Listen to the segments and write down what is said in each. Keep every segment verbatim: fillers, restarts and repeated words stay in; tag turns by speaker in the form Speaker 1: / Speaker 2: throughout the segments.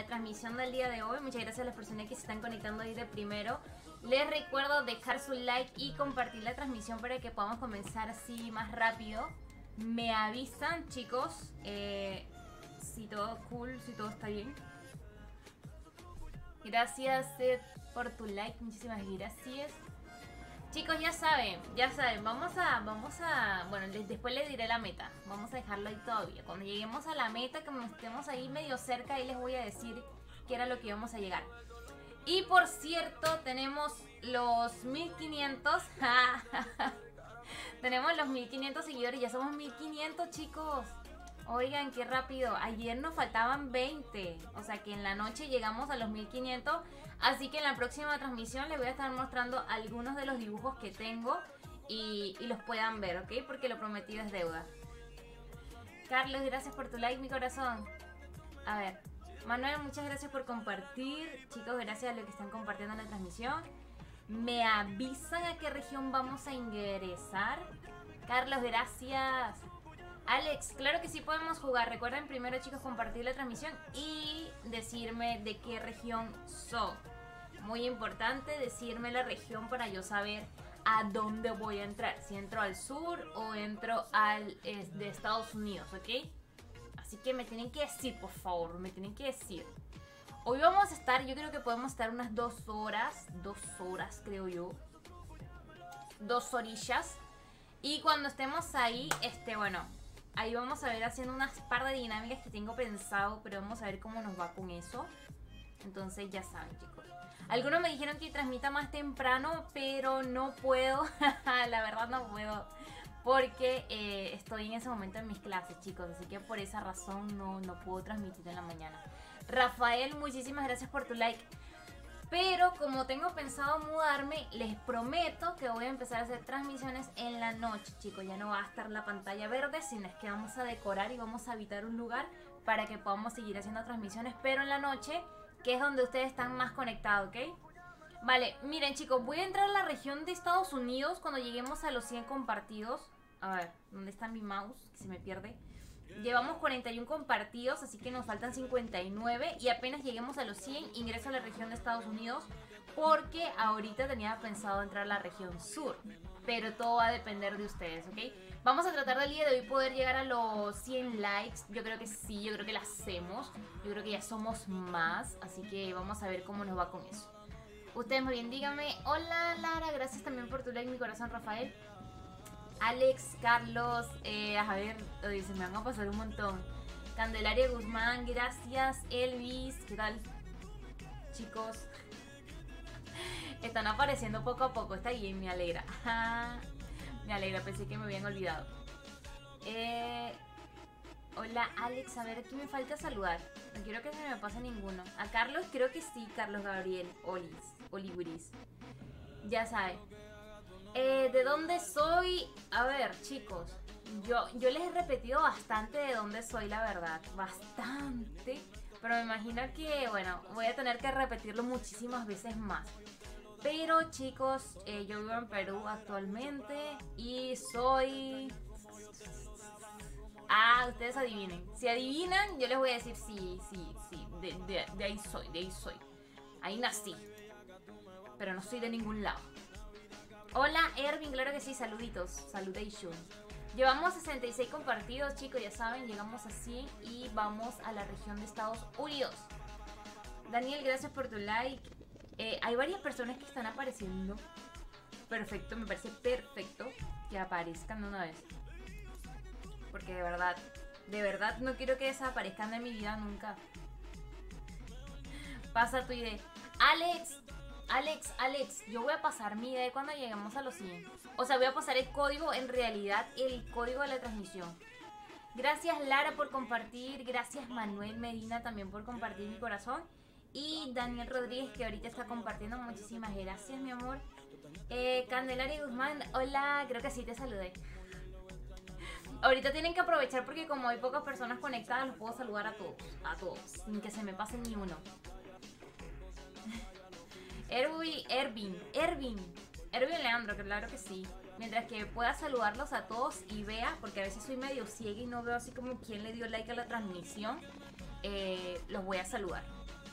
Speaker 1: transmisión del día de hoy. Muchas gracias a las personas que se están conectando ahí de primero. Les recuerdo dejar su like y compartir la transmisión para que podamos comenzar así más rápido. Me avisan, chicos, eh, si todo cool, si todo está bien. Gracias, Seth, por tu like. Muchísimas gracias. Chicos, ya saben, ya saben, vamos a, vamos a, bueno, les, después les diré la meta, vamos a dejarlo ahí todavía. Cuando lleguemos a la meta, como estemos ahí medio cerca, ahí les voy a decir qué era lo que íbamos a llegar. Y por cierto, tenemos los mil quinientos, tenemos los mil quinientos seguidores, ya somos mil quinientos, chicos. Oigan, qué rápido. Ayer nos faltaban veinte. O sea que en la noche llegamos a los mil quinientos. Así que en la próxima transmisión les voy a estar mostrando algunos de los dibujos que tengo. Y, y los puedan ver, ¿ok? Porque lo prometido es deuda. Carlos, gracias por tu like, mi corazón. A ver. Manuel, muchas gracias por compartir. Chicos, gracias a los que están compartiendo la transmisión. ¿Me avisan a qué región vamos a ingresar? Carlos, gracias. Alex, claro que sí podemos jugar. Recuerden primero, chicos, compartir la transmisión y decirme de qué región son. Muy importante decirme la región para yo saber a dónde voy a entrar. Si entro al sur o entro al eh, de Estados Unidos, ¿ok? Así que me tienen que decir, por favor, me tienen que decir. Hoy vamos a estar, yo creo que podemos estar unas dos horas. Dos horas, creo yo. Dos orillas. Y cuando estemos ahí, este, bueno... ahí vamos a ver haciendo unas par de dinámicas que tengo pensado, pero vamos a ver cómo nos va con eso. Entonces ya saben, chicos. Algunos me dijeron que transmita más temprano, pero no puedo. La verdad no puedo. Porque eh, estoy en ese momento en mis clases, chicos. Así que por esa razón no, no puedo transmitir en la mañana. Rafael, muchísimas gracias por tu like. Pero como tengo pensado mudarme, les prometo que voy a empezar a hacer transmisiones en la noche, chicos. Ya no va a estar la pantalla verde, sino es que vamos a decorar y vamos a habitar un lugar para que podamos seguir haciendo transmisiones, pero en la noche, que es donde ustedes están más conectados, ¿ok? Vale, miren, chicos, voy a entrar a la región de Estados Unidos cuando lleguemos a los cien compartidos. A ver, ¿dónde está mi mouse? Que se me pierde. Llevamos cuarenta y uno compartidos, así que nos faltan cincuenta y nueve. Y apenas lleguemos a los cien, ingreso a la región de Estados Unidos. Porque ahorita tenía pensado entrar a la región sur. Pero todo va a depender de ustedes, ¿ok? Vamos a tratar del día de hoy poder llegar a los cien likes. Yo creo que sí, yo creo que lo hacemos. Yo creo que ya somos más. Así que vamos a ver cómo nos va con eso. Ustedes muy bien, díganme. Hola Lara, gracias también por tu like, mi corazón, Rafael. Alex, Carlos, eh, a ver, oye, se me van a pasar un montón. Candelaria Guzmán, gracias. Elvis, ¿qué tal? Chicos, están apareciendo poco a poco, está bien, me alegra. Me alegra, pensé que me habían olvidado. Eh, hola Alex, a ver, aquí me falta saludar. No quiero que se me pase ninguno. A Carlos, creo que sí, Carlos Gabriel, Olis, Oliburis. Ya saben. Eh, ¿De dónde soy? A ver, chicos, yo, yo les he repetido bastante de dónde soy, la verdad. Bastante. Pero me imagino que, bueno, voy a tener que repetirlo muchísimas veces más. Pero, chicos, eh, yo vivo en Perú actualmente y soy... Ah, ustedes adivinen. Si adivinan, yo les voy a decir sí, sí, sí. De, de, de ahí soy, de ahí soy. Ahí nací. Pero no soy de ningún lado. Hola Ervin, claro que sí, saluditos, saludation. Llevamos sesenta y seis compartidos, chicos, ya saben, llegamos a cien y vamos a la región de Estados Unidos. Daniel, gracias por tu like. eh, Hay varias personas que están apareciendo. Perfecto, me parece perfecto que aparezcan de una vez. Porque de verdad, de verdad no quiero que desaparezcan de mi vida nunca. Pasa tu idea. Alex, Alex, Alex, yo voy a pasar mi I D cuando lleguemos a los cien. O sea, voy a pasar el código, en realidad, el código de la transmisión. Gracias Lara por compartir. Gracias Manuel Medina también por compartir, mi corazón. Y Daniel Rodríguez, que ahorita está compartiendo. Muchísimas gracias, mi amor. eh, Candelaria Guzmán, hola, creo que sí te saludé. Ahorita tienen que aprovechar porque como hay pocas personas conectadas, los puedo saludar a todos. A todos, sin que se me pase ni uno. Erwin, Ervin, Ervin, Ervin Leandro, claro que sí. Mientras que pueda saludarlos a todos y vea, porque a veces soy medio ciega y no veo así como quién le dio like a la transmisión, eh, los voy a saludar.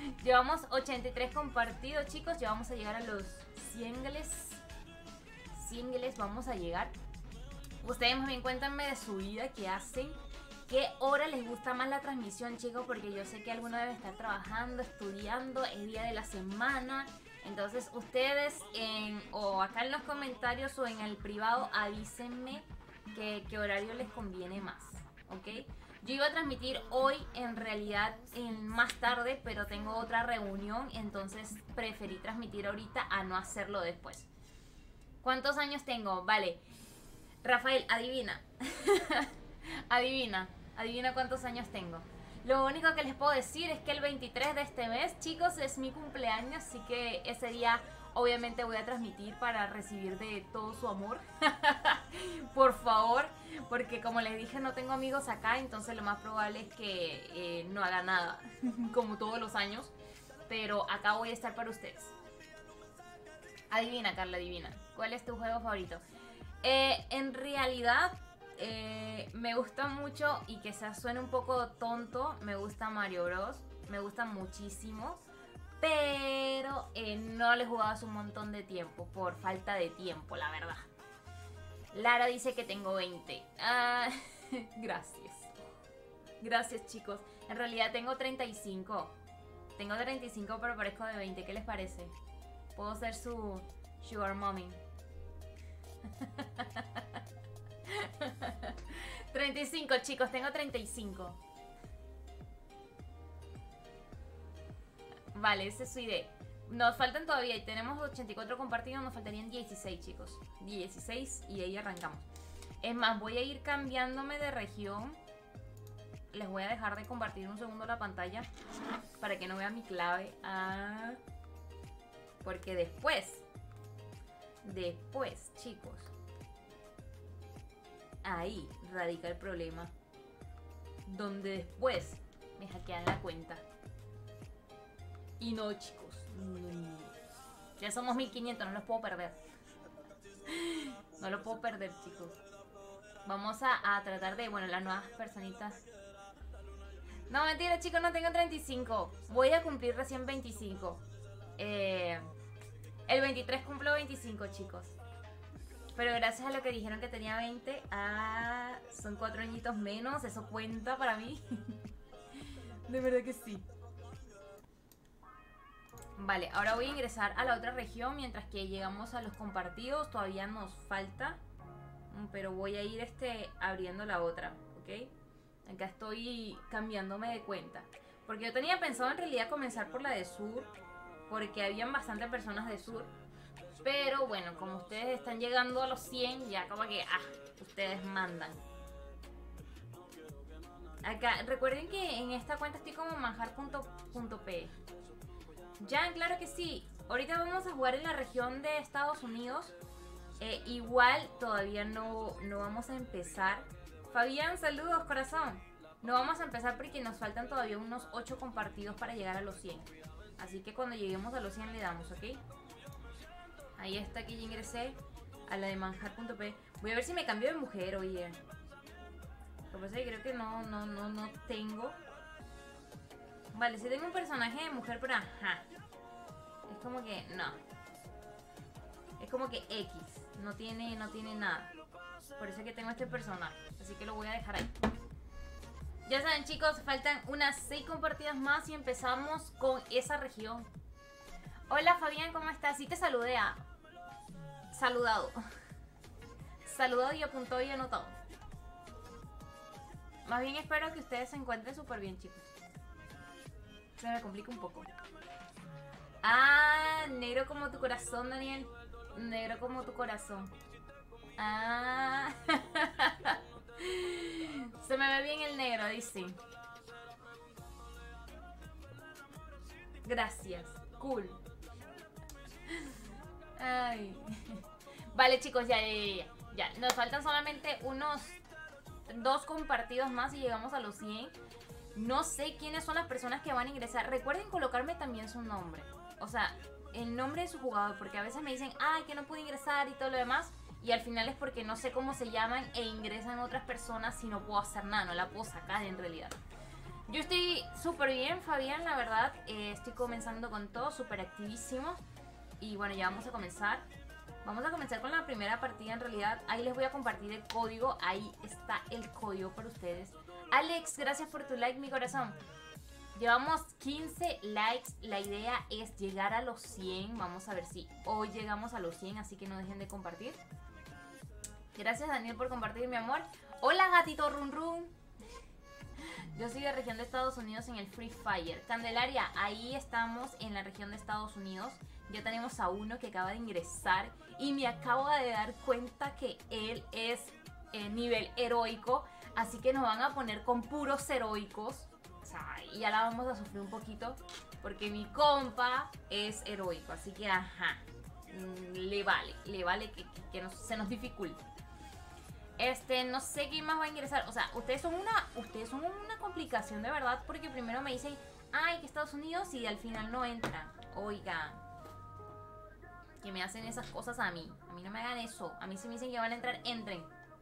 Speaker 1: Llevamos ochenta y tres compartidos, chicos. Ya vamos a llegar a los cien gueles. cien gueles vamos a llegar. Ustedes más bien cuéntenme de su vida, qué hacen, qué hora les gusta más la transmisión, chicos, porque yo sé que alguno debe estar trabajando, estudiando, es día de la semana. Entonces ustedes en, o acá en los comentarios o en el privado avísenme que, qué horario les conviene más, ¿ok? Yo iba a transmitir hoy en realidad en más tarde, pero tengo otra reunión, entonces preferí transmitir ahorita a no hacerlo después. ¿Cuántos años tengo? Vale. Rafael, adivina. adivina. Adivina cuántos años tengo. Lo único que les puedo decir es que el veintitrés de este mes, chicos, es mi cumpleaños. Así que ese día obviamente voy a transmitir para recibir de todo su amor. Por favor. Porque como les dije, no tengo amigos acá. Entonces lo más probable es que eh, no haga nada. Como todos los años. Pero acá voy a estar para ustedes. Adivina, Carla, adivina. ¿Cuál es tu juego favorito? Eh, en realidad, eh, me gusta mucho y que se suene un poco tonto, me gusta Mario Bros. Me gusta muchísimo, pero eh, no lo he jugado hace un montón de tiempo, por falta de tiempo, la verdad. Lara dice que tengo veinte. Ah, gracias. Gracias, chicos. En realidad tengo treinta y cinco. Tengo treinta y cinco, pero parezco de veinte. ¿Qué les parece? Puedo ser su sugar mommy. treinta y cinco, chicos, tengo treinta y cinco. Vale, esa es su idea. Nos faltan todavía, y tenemos ochenta y cuatro compartidos, nos faltarían dieciséis, chicos. dieciséis y ahí arrancamos. Es más, voy a ir cambiándome de región. Les voy a dejar de compartir un segundo la pantalla para que no vean mi clave. Ah, porque después Después, chicos, ahí radica el problema. Donde después me hackean la cuenta. Y no, chicos, no. Ya somos mil quinientos, no los puedo perder. No lo puedo perder, chicos. Vamos a, a tratar de, bueno, las nuevas personitas. No, mentira, chicos, no tengo treinta y cinco. Voy a cumplir recién veinticinco. Eh... El veintitrés cumplo veinticinco, chicos. Pero gracias a lo que dijeron que tenía veinte, ah, son cuatro añitos menos. Eso cuenta para mí. De verdad que sí. Vale, ahora voy a ingresar a la otra región mientras que llegamos a los compartidos. Todavía nos falta, pero voy a ir este, abriendo la otra, ¿ok? Acá estoy cambiándome de cuenta. Porque yo tenía pensado en realidad comenzar por la de sur, porque habían bastantes personas de sur. Pero bueno, como ustedes están llegando a los cien, ya como que, ah, ustedes mandan. Acá, recuerden que en esta cuenta estoy como manjar punto pe. Ya, claro que sí. Ahorita vamos a jugar en la región de Estados Unidos. Eh, igual todavía no, no vamos a empezar. Fabián, saludos, corazón. No vamos a empezar porque nos faltan todavía unos ocho compartidos para llegar a los cien. Así que cuando lleguemos a los cien le damos, ¿ok? Ahí está, que ya ingresé a la de manjar punto pe. Voy a ver si me cambio de mujer, oye. Lo que pasa es que creo que no, no, no, no tengo. Vale, sí tengo un personaje de mujer, pero ajá. Es como que no. Es como que X. No tiene, no tiene nada. Por eso es que tengo este personaje. Así que lo voy a dejar ahí. Ya saben, chicos, faltan unas seis compartidas más y empezamos con esa región. Hola, Fabián, ¿cómo estás? Sí te saludé a... Saludado. Saludado y apuntado y anotado. Más bien espero que ustedes se encuentren súper bien, chicos. Se me complica un poco. Ah, negro como tu corazón, Daniel. Negro como tu corazón. Ah. Se me ve bien el negro, dice. Gracias. Cool. Ay. Vale, chicos, ya, ya, ya, ya. Nos faltan solamente unos dos compartidos más y llegamos a los cien. No sé quiénes son las personas que van a ingresar. Recuerden colocarme también su nombre. O sea, el nombre de su jugador. Porque a veces me dicen, ay, que no pude ingresar y todo lo demás. Y al final es porque no sé cómo se llaman e ingresan otras personas y no puedo hacer nada. No la puedo sacar en realidad. Yo estoy súper bien, Fabián, la verdad. Eh, estoy comenzando con todo, súper activísimo. Y bueno, ya vamos a comenzar. Vamos a comenzar con la primera partida en realidad. Ahí les voy a compartir el código. Ahí está el código para ustedes. Alex, gracias por tu like, mi corazón. Llevamos quince likes. La idea es llegar a los cien. Vamos a ver si hoy llegamos a los cien. Así que no dejen de compartir. Gracias, Daniel, por compartir, mi amor. Hola, gatito run run. Yo soy de región de Estados Unidos en el Free Fire. Candelaria, ahí estamos en la región de Estados Unidos. Ya tenemos a uno que acaba de ingresar y me acabo de dar cuenta que él es eh, nivel heroico. Así que nos van a poner con puros heroicos. O sea, y ya la vamos a sufrir un poquito porque mi compa es heroico. Así que, ajá, le vale, le vale que, que, que nos, se nos dificulte. Este, no sé quién más va a ingresar. O sea, ustedes son una ustedes son una complicación de verdad. Porque primero me dicen, ay, que Estados Unidos, y al final no entran. Oiga, que me hacen esas cosas a mí. A mí no me hagan eso. A mí si me dicen que van a entrar, entren.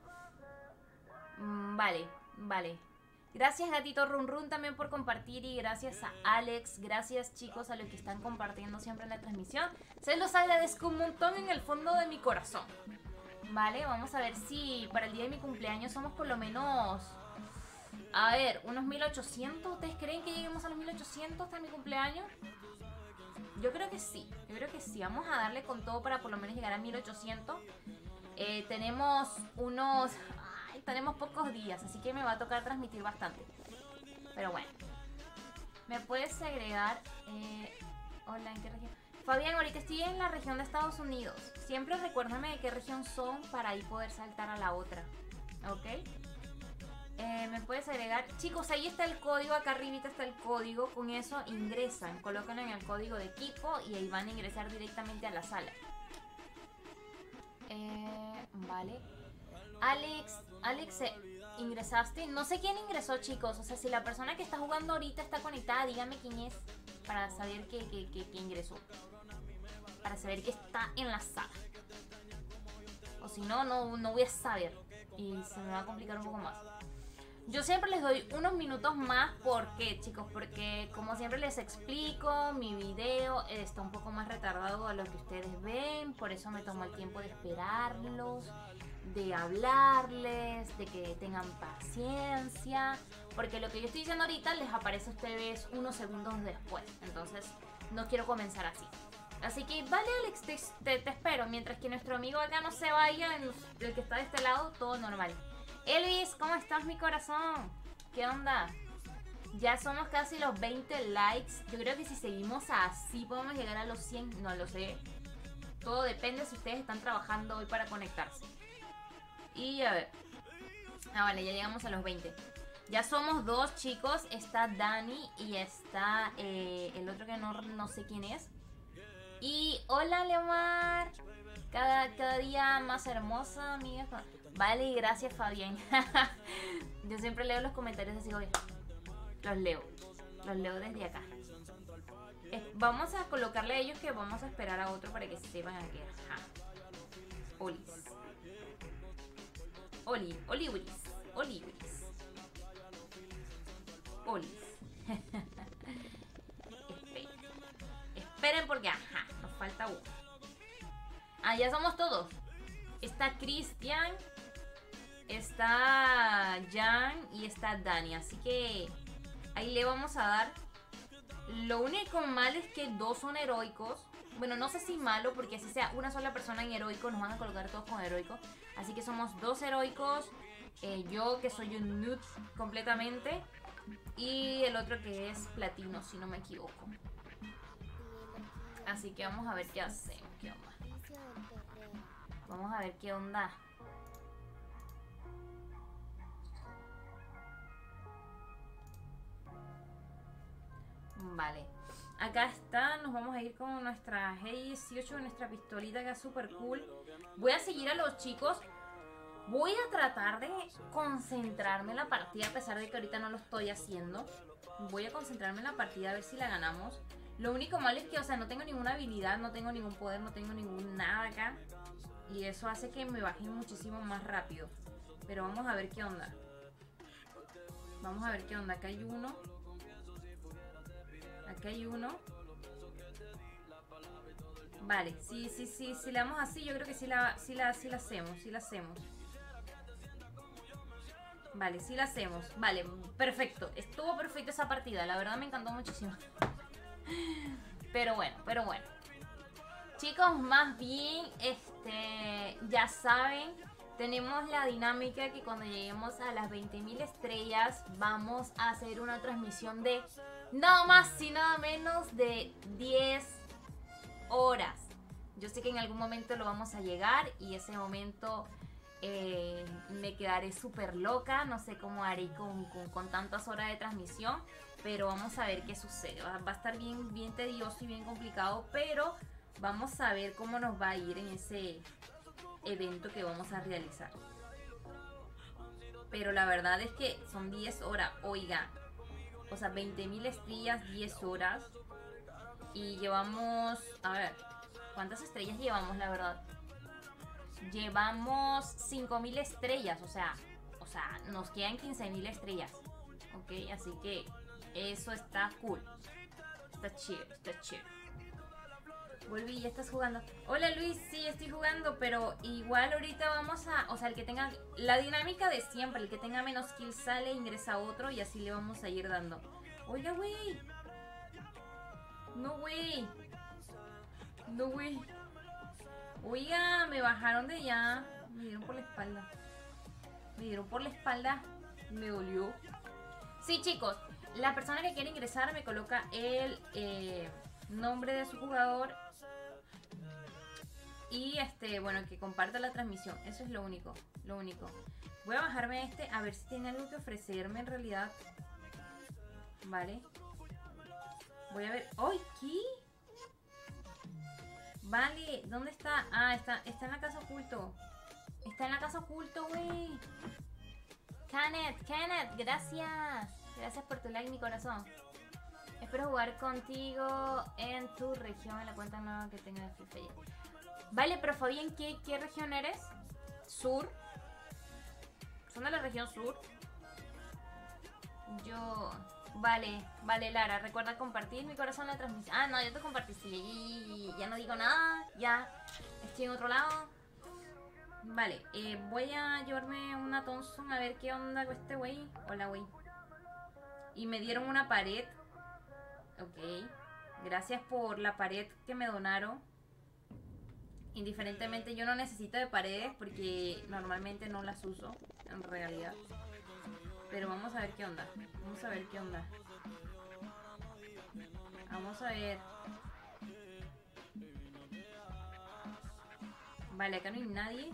Speaker 1: mm, Vale, vale. Gracias, gatito run run, también por compartir. Y gracias a Alex. Gracias, chicos, a los que están compartiendo siempre en la transmisión. Se los agradezco un montón en el fondo de mi corazón. Vale, vamos a ver si para el día de mi cumpleaños somos por lo menos, a ver, unos mil ochocientos. ¿Ustedes creen que lleguemos a los mil ochocientos hasta mi cumpleaños? Yo creo que sí, yo creo que sí. Vamos a darle con todo para por lo menos llegar a mil ochocientos. Eh, tenemos unos... Ay, tenemos pocos días, así que me va a tocar transmitir bastante. Pero bueno. ¿Me puedes agregar? Eh, hola, ¿en qué región? Fabián, ahorita estoy en la región de Estados Unidos. Siempre recuérdame de qué región son para ahí poder saltar a la otra. ¿Ok? Eh, ¿Me puedes agregar? Chicos, ahí está el código. Acá arribita está el código. Con eso ingresan. Colocan en el código de equipo y ahí van a ingresar directamente a la sala. Eh, vale. Alex, Alex, eh, ¿ingresaste? No sé quién ingresó, chicos. O sea, si la persona que está jugando ahorita está conectada, dígame quién es para saber que, que, que, que ingresó. Para saber que está en la sala. O si no, no, no voy a saber. Y se me va a complicar un poco más. Yo siempre les doy unos minutos más. ¿Por qué, chicos? Porque como siempre les explico, mi video está un poco más retardado a lo que ustedes ven. Por eso me tomo el tiempo de esperarlos, de hablarles, de que tengan paciencia. Porque lo que yo estoy diciendo ahorita les aparece a ustedes unos segundos después. Entonces no quiero comenzar así. Así que vale, Alex, te, te, te espero. Mientras que nuestro amigo acá no se vaya, el que está de este lado, todo normal. Elvis, ¿cómo estás, mi corazón? ¿Qué onda? Ya somos casi los veinte likes. Yo creo que si seguimos así podemos llegar a los cien. No lo sé. Todo depende si ustedes están trabajando hoy para conectarse. Y a ver. Ah, vale, ya llegamos a los veinte. Ya somos dos, chicos. Está Dani y está eh, el otro que no, no sé quién es. Y hola, Leomar. Cada, cada día más hermosa, amiga. Vale, y gracias, Fabián. Yo siempre leo los comentarios así, oye. Los leo. Los leo desde acá. Eh, vamos a colocarle a ellos que vamos a esperar a otro para que sepan a qué. Ajá. Olis. Oli, Oliwis. Oliwis. Olis. Esperen. Esperen porque, ajá, nos falta uno. Ah, ya somos todos. Está Cristian, está Jan y está Dani. Así que ahí le vamos a dar. Lo único malo es que dos son heroicos. Bueno, no sé si malo, porque así sea una sola persona en heroico, nos van a colocar todos con heroico. Así que somos dos heroicos. Eh, yo que soy un noob completamente. Y el otro que es platino, si no me equivoco. Así que vamos a ver qué hacemos. ¿Qué onda? Vamos a ver qué onda. Vale. Acá está, nos vamos a ir con nuestra G dieciocho, nuestra pistolita que es súper cool. Voy a seguir a los chicos. Voy a tratar de concentrarme en la partida, a pesar de que ahorita no lo estoy haciendo. Voy a concentrarme en la partida a ver si la ganamos. Lo único malo es que, o sea, no tengo ninguna habilidad, no tengo ningún poder, no tengo ningún nada acá. Y eso hace que me bajen muchísimo más rápido. Pero vamos a ver qué onda. Vamos a ver qué onda. Acá hay uno. Aquí hay uno. Vale, sí, sí, sí, si la damos así, yo creo que sí la, sí la, sí la hacemos, sí la hacemos. Vale, sí la hacemos. Vale, perfecto. Estuvo perfecta esa partida, la verdad me encantó muchísimo. Pero bueno, pero bueno. Chicos, más bien, este, ya saben, tenemos la dinámica que cuando lleguemos a las veinte mil estrellas vamos a hacer una transmisión de nada más y nada menos de diez horas. Yo sé que en algún momento lo vamos a llegar y ese momento eh, me quedaré súper loca. No sé cómo haré con, con, con tantas horas de transmisión, pero vamos a ver qué sucede. Va, va a estar bien, bien tedioso y bien complicado, pero vamos a ver cómo nos va a ir en ese evento que vamos a realizar. Pero la verdad es que son diez horas, oiga. O sea, veinte mil estrellas, diez horas. Y llevamos, a ver, ¿cuántas estrellas llevamos, la verdad? Llevamos cinco mil estrellas, o sea, o sea, nos quedan quince mil estrellas. Ok, así que eso está cool. Está chido, está chido. Volví, ya estás jugando. Hola Luis, sí, estoy jugando, pero igual ahorita vamos a, o sea, el que tenga, la dinámica de siempre, el que tenga menos kills sale, ingresa otro y así le vamos a ir dando. Oiga, güey. No, güey. No, güey. Oiga, me bajaron de allá. Me dieron por la espalda. Me dieron por la espalda. Me dolió. Sí, chicos. La persona que quiere ingresar me coloca el eh, nombre de su jugador. Y este, bueno, que comparta la transmisión. Eso es lo único. Lo único. Voy a bajarme este a ver si tiene algo que ofrecerme en realidad. Vale. Voy a ver. ¡Ay, qué! Vale, ¿dónde está? Ah, está, está en la casa oculto. Está en la casa oculto, güey. Kenneth, Kenneth, gracias. Gracias por tu like, mi corazón. Espero jugar contigo en tu región, en la cuenta nueva que tenga de FIFA. Vale, pero Fabián, ¿qué, ¿qué región eres? ¿Sur? ¿Son de la región sur? Yo... Vale, vale, Lara, recuerda compartir mi corazón en la transmisión. Ah, no, ya te compartiste. Ya, ya no digo nada. Ya estoy en otro lado. Vale, eh, voy a llevarme una Thompson a ver qué onda con este güey. Hola, güey. Y me dieron una pared. Ok. Gracias por la pared que me donaron. Indiferentemente, yo no necesito de paredes porque normalmente no las uso, en realidad. Pero vamos a ver qué onda. Vamos a ver qué onda. Vamos a ver. Vale, acá no hay nadie.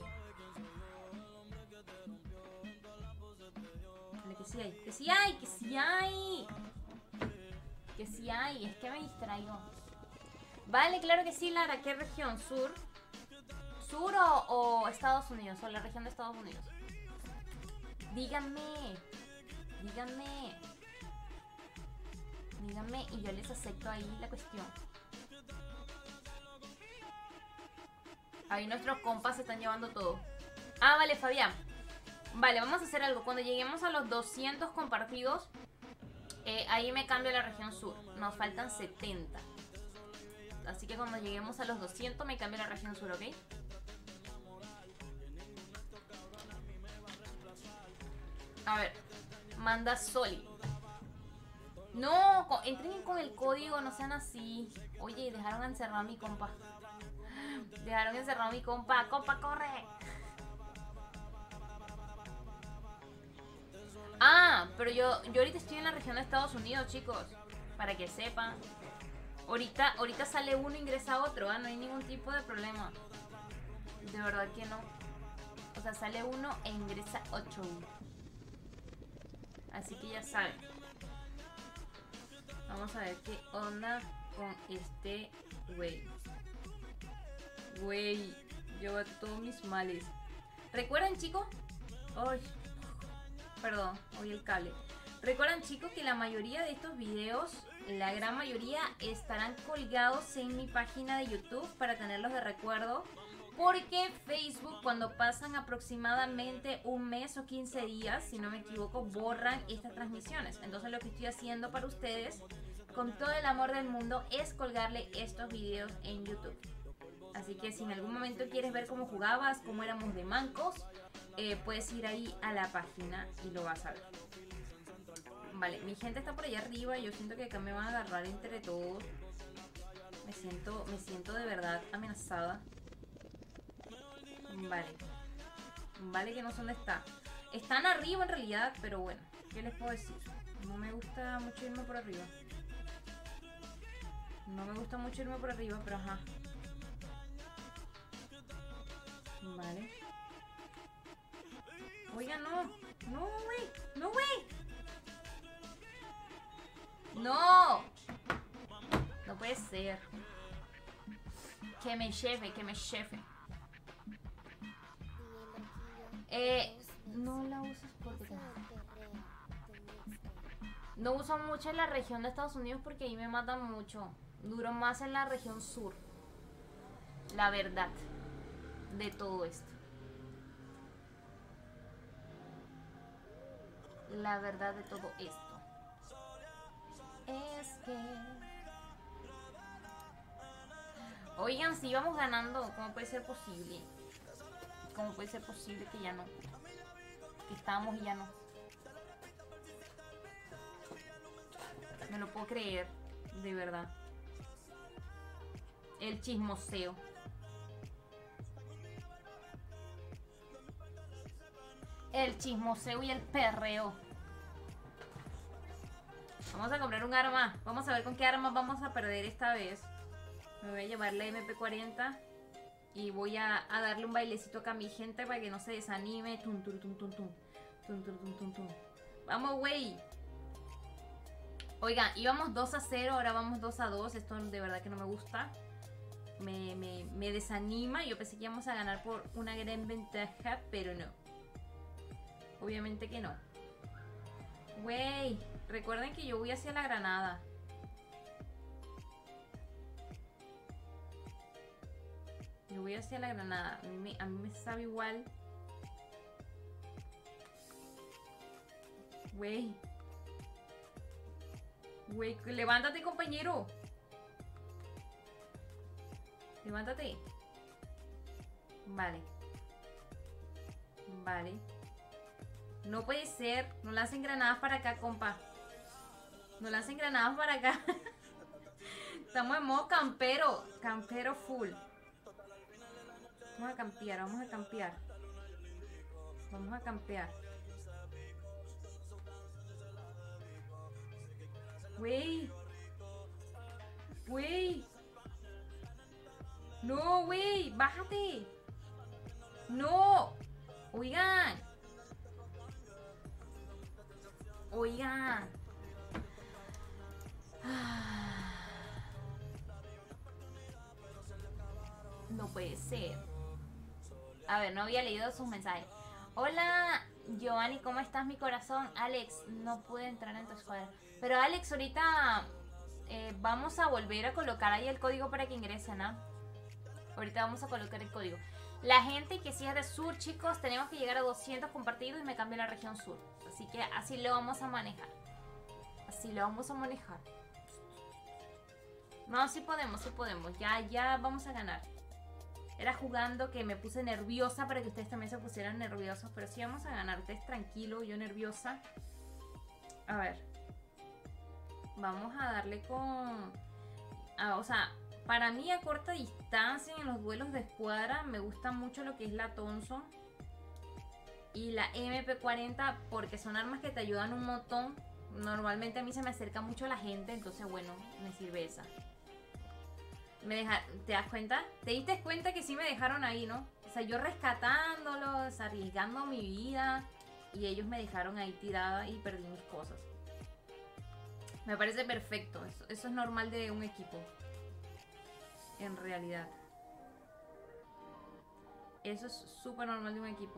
Speaker 1: Vale, que sí hay. Que sí hay, que sí hay. Que sí hay. Es que me distraigo. Vale, claro que sí, Lara. ¿Qué región? ¿Sur? ¿Sur o, o Estados Unidos? O la región de Estados Unidos. Díganme, díganme, díganme y yo les acepto ahí la cuestión. Ahí nuestros compas se están llevando todo. Ah, vale, Fabián. Vale, vamos a hacer algo. Cuando lleguemos a los doscientos compartidos, eh, ahí me cambio a la región sur. Nos faltan setenta. Así que cuando lleguemos a los doscientos me cambio a la región sur, ¿ok? A ver, manda Soli. No, entren con el código, no sean así. Oye, dejaron encerrado a mi compa. Dejaron encerrado a mi compa. Compa, corre. Ah, pero yo, yo ahorita estoy en la región de Estados Unidos, chicos. Para que sepan. Ahorita, ahorita sale uno, ingresa otro, ¿eh? No hay ningún tipo de problema. De verdad que no. O sea, sale uno e ingresa ocho. Así que ya saben. Vamos a ver qué onda con este güey. Güey, lleva todos mis males. ¿Recuerdan, chicos? Ay, perdón, oí el cable. ¿Recuerdan, chicos, que la mayoría de estos videos, la gran mayoría, estarán colgados en mi página de YouTube para tenerlos de recuerdo? Porque Facebook, cuando pasan aproximadamente un mes o quince días, si no me equivoco, borran estas transmisiones. Entonces lo que estoy haciendo para ustedes con todo el amor del mundo es colgarle estos videos en YouTube. Así que si en algún momento quieres ver cómo jugabas, cómo éramos de mancos, eh, puedes ir ahí a la página y lo vas a ver. Vale, mi gente está por allá arriba. Yo siento que acá me van a agarrar entre todos. Me siento, me siento de verdad amenazada. Vale. Vale que no sé dónde está. Están arriba en realidad, pero bueno, ¿qué les puedo decir? No me gusta mucho irme por arriba. No me gusta mucho irme por arriba, pero ajá. Vale. Oiga, no. No, güey. No, güey. No. No puede ser. Que me chefe, que me chefe. Eh, no la usas porque te... No uso mucho en la región de Estados Unidos porque ahí me matan mucho. Duro más en la región sur. La verdad de todo esto. La verdad de todo esto es que... Oigan, si íbamos ganando, ¿cómo puede ser posible? ¿Cómo puede ser posible que ya no? Que estábamos y ya no. Me lo puedo creer, de verdad. El chismoseo. El chismoseo y el perreo. Vamos a comprar un arma. Vamos a ver con qué arma vamos a perder esta vez. Me voy a llevar la M P cuarenta. Y voy a, a darle un bailecito acá a mi gente para que no se desanime. Tum, tum, tum, tum, tum. Tum, tum, tum, tum, tum. Vamos, güey. Oigan, íbamos dos a cero, ahora vamos dos a dos. Esto de verdad que no me gusta. Me, me, me desanima. Yo pensé que íbamos a ganar por una gran ventaja, pero no. Obviamente que no. Güey, recuerden que yo voy hacia la granada. Yo voy hacia la granada. A mí me, a mí me sabe igual. Güey. Güey, levántate, compañero. Levántate. Vale. Vale. No puede ser. No lancen granadas para acá, compa. No lancen granadas para acá. Estamos en modo campero. Campero full. Vamos a campear, vamos a campear. Vamos a campear. Güey. Güey. No, güey. Bájate. No. Oigan. Oigan. No puede ser. A ver, no había leído sus mensajes. Hola, Giovanni, ¿cómo estás, mi corazón? Alex, no pude entrar en tu escuadra. Pero Alex, ahorita eh, vamos a volver a colocar ahí el código para que ingresen, ¿no? Ahorita vamos a colocar el código. La gente que sí es de sur, chicos, tenemos que llegar a doscientos compartidos y me cambio la región sur. Así que así lo vamos a manejar. Así lo vamos a manejar. No, sí podemos, sí podemos. Ya, ya vamos a ganar. Era jugando que me puse nerviosa para que ustedes también se pusieran nerviosos. Pero sí vamos a ganar. Ustedes tranquilos, yo nerviosa. A ver. Vamos a darle con... Ah, o sea, para mí a corta distancia en los duelos de escuadra me gusta mucho lo que es la Thompson y la M P cuarenta porque son armas que te ayudan un montón. Normalmente a mí se me acerca mucho la gente, entonces bueno, me sirve esa. Me deja, ¿te das cuenta? ¿Te diste cuenta que sí me dejaron ahí, no? O sea, yo rescatándolos, arriesgando mi vida y ellos me dejaron ahí tirada y perdí mis cosas. Me parece perfecto, eso, eso es normal de un equipo. En realidad. Eso es súper normal de un equipo.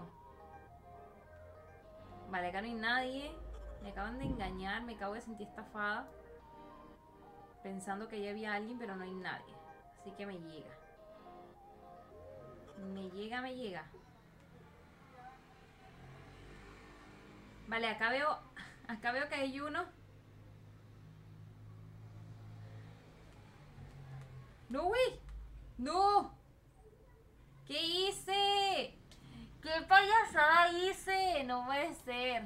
Speaker 1: Vale, acá no hay nadie. Me acaban de engañar, me acabo de sentir estafada. Pensando que ya había alguien, pero no hay nadie. Así que me llega. Me llega, me llega. Vale, acá veo... Acá veo que hay uno. No, güey. No. ¿Qué hice? ¿Qué payasada hice? No puede ser.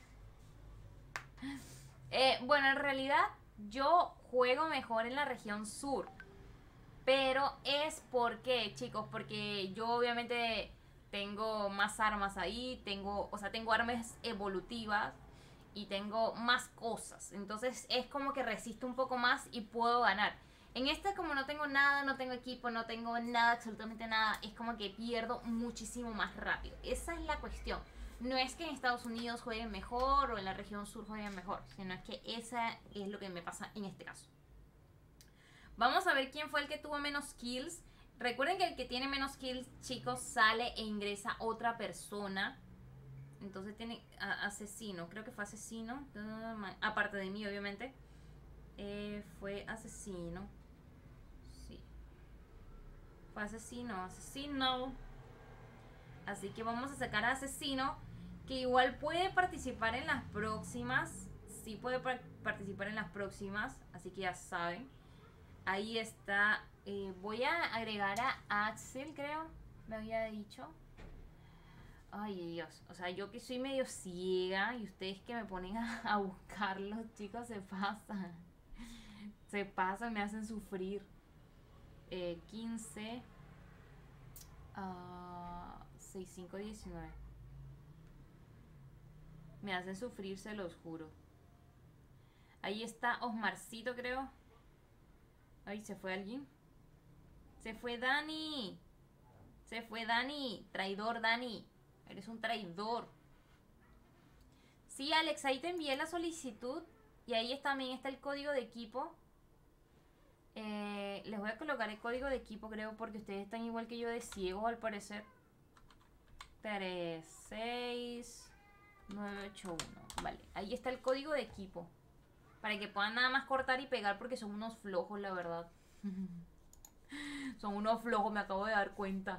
Speaker 1: Eh, bueno, en realidad yo juego mejor en la región sur. Pero es porque, chicos, porque yo obviamente tengo más armas ahí, tengo, o sea, tengo armas evolutivas y tengo más cosas. Entonces es como que resisto un poco más y puedo ganar. En este, como no tengo nada, no tengo equipo, no tengo nada, absolutamente nada, es como que pierdo muchísimo más rápido. Esa es la cuestión. No es que en Estados Unidos jueguen mejor o en la región sur jueguen mejor, sino es que esa es lo que me pasa en este caso. Vamos a ver quién fue el que tuvo menos kills. Recuerden que el que tiene menos kills, chicos, sale e ingresa otra persona. Entonces tiene a, asesino, creo que fue asesino. Aparte de mí, obviamente. Eh, fue asesino. Sí. Fue asesino, asesino. Así que vamos a sacar a asesino, que igual puede participar en las próximas. Sí puede par participar en las próximas, así que ya saben. Ahí está. Eh, voy a agregar a Axel, creo. Me había dicho. Ay, Dios. O sea, yo que soy medio ciega y ustedes que me ponen a, a buscarlos, chicos, se pasan. Se pasan, me hacen sufrir. Eh, quince. Uh, sesenta y cinco, diecinueve. Me hacen sufrir, se los juro. Ahí está Osmarcito, creo. Ay, ¿se fue alguien? Se fue Dani. Se fue Dani. Traidor, Dani. Eres un traidor. Sí, Alex, ahí te envié la solicitud. Y ahí también está el código de equipo. Eh, les voy a colocar el código de equipo, creo, porque ustedes están igual que yo de ciegos, al parecer. tres seis nueve ocho uno. Vale, ahí está el código de equipo. Para que puedan nada más cortar y pegar, porque son unos flojos, la verdad. Son unos flojos, me acabo de dar cuenta.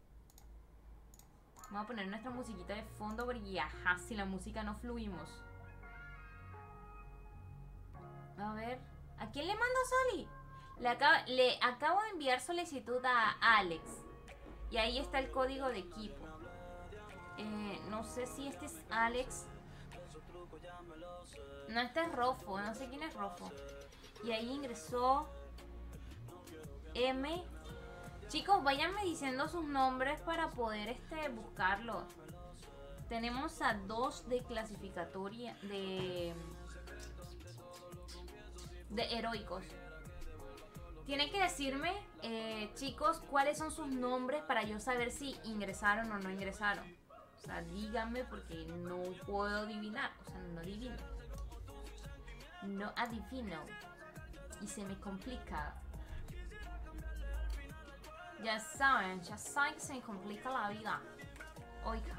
Speaker 1: Vamos a poner nuestra musiquita de fondo, porque ajá, si la música no fluimos. A ver, ¿a quién le mando Soli? Le, acaba, le acabo de enviar solicitud a Alex. Y ahí está el código de equipo. Eh, no sé si este es Alex. No, este es Rofo. No sé quién es Rofo. Y ahí ingresó M. Chicos, váyanme diciendo sus nombres para poder este, buscarlos. Tenemos a dos de clasificatoria de, de heroicos. Tienen que decirme, eh, chicos, cuáles son sus nombres para yo saber si ingresaron o no ingresaron. O sea, díganme porque no puedo adivinar. O sea, no adivino. No adivino. Y se me complica. Ya saben, ya saben que se me complica la vida. Oiga.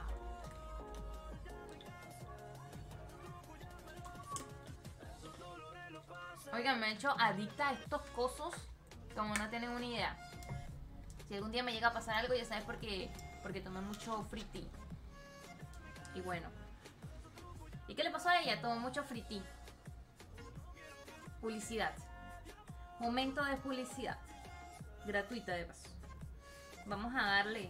Speaker 1: Oigan, me he hecho adicta a estos cosos como no tienen una idea. Si algún día me llega a pasar algo, ya sabes porque, porque tomé mucho free tea. Y bueno. ¿Y qué le pasó a ella? Tomó mucho free tea. Publicidad. Momento de publicidad. Gratuita de paso. Vamos a darle.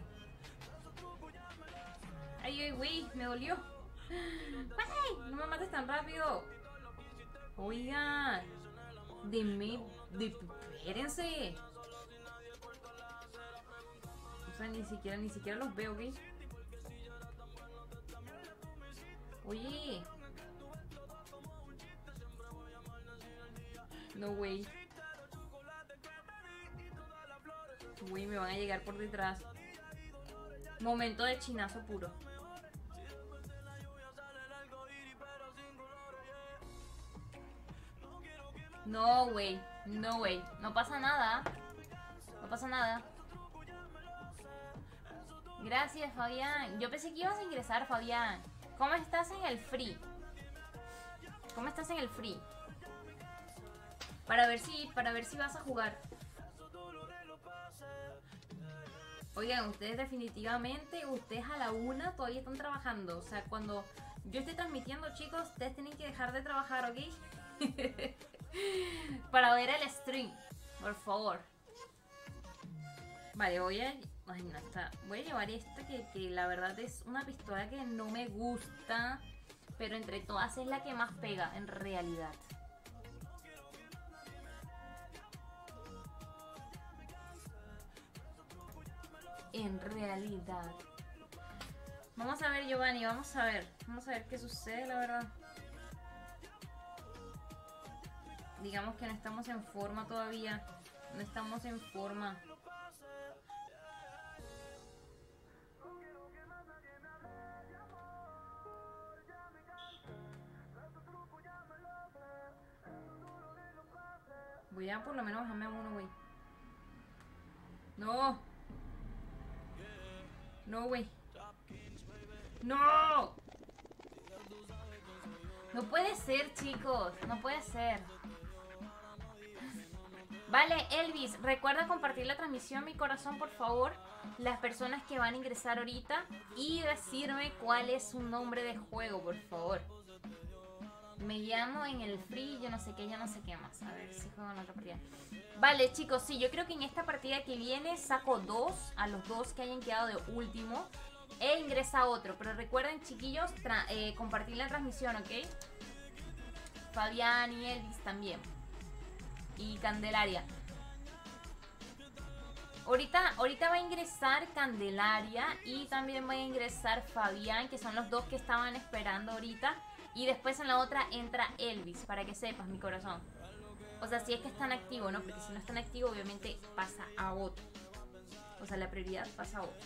Speaker 1: Ay, ay, güey, me dolió. ¡Ay! No me mates tan rápido. Oigan. Deme. De, espérense. O sea, ni siquiera, ni siquiera los veo, ¿ok? Oye. No, güey. Güey, me van a llegar por detrás. Momento de chinazo puro. No, güey. No, güey. No pasa nada. No pasa nada. Gracias, Fabián. Yo pensé que ibas a ingresar, Fabián. ¿Cómo estás en el free? ¿Cómo estás en el free? Para ver si, para ver si vas a jugar. Oigan, ustedes definitivamente, ustedes a la una todavía están trabajando. O sea, cuando yo esté transmitiendo, chicos, ustedes tienen que dejar de trabajar, ¿ok? Para ver el stream, por favor. Vale, voy a... Ay, no está. Voy a llevar esta que, que la verdad es una pistola que no me gusta. Pero entre todas es la que más pega, en realidad. En realidad. Vamos a ver, Giovanni, vamos a ver. Vamos a ver qué sucede, la verdad. Digamos que no estamos en forma todavía. No estamos en forma. Voy a por lo menos bajarme a uno, güey. No. No, güey. No. No puede ser, chicos. No puede ser. Vale, Elvis, recuerda compartir la transmisión, mi corazón, por favor. Las personas que van a ingresar ahorita. Y decirme cuál es su nombre de juego, por favor. Me llamo en el free, yo no sé qué, yo no sé qué más. A ver si juego en otra partida. Vale, chicos, sí, yo creo que en esta partida que viene saco dos, a los dos que hayan quedado de último, e ingresa otro. Pero recuerden, chiquillos, eh, compartir la transmisión, ¿ok? Fabián y Elvis también. Y Candelaria. Ahorita, ahorita va a ingresar Candelaria y también va a ingresar Fabián, que son los dos que estaban esperando ahorita. Y después en la otra entra Elvis, para que sepas, mi corazón. O sea, si es que están activos, ¿no? Porque si no están activos, obviamente pasa a otro. O sea, la prioridad pasa a otro.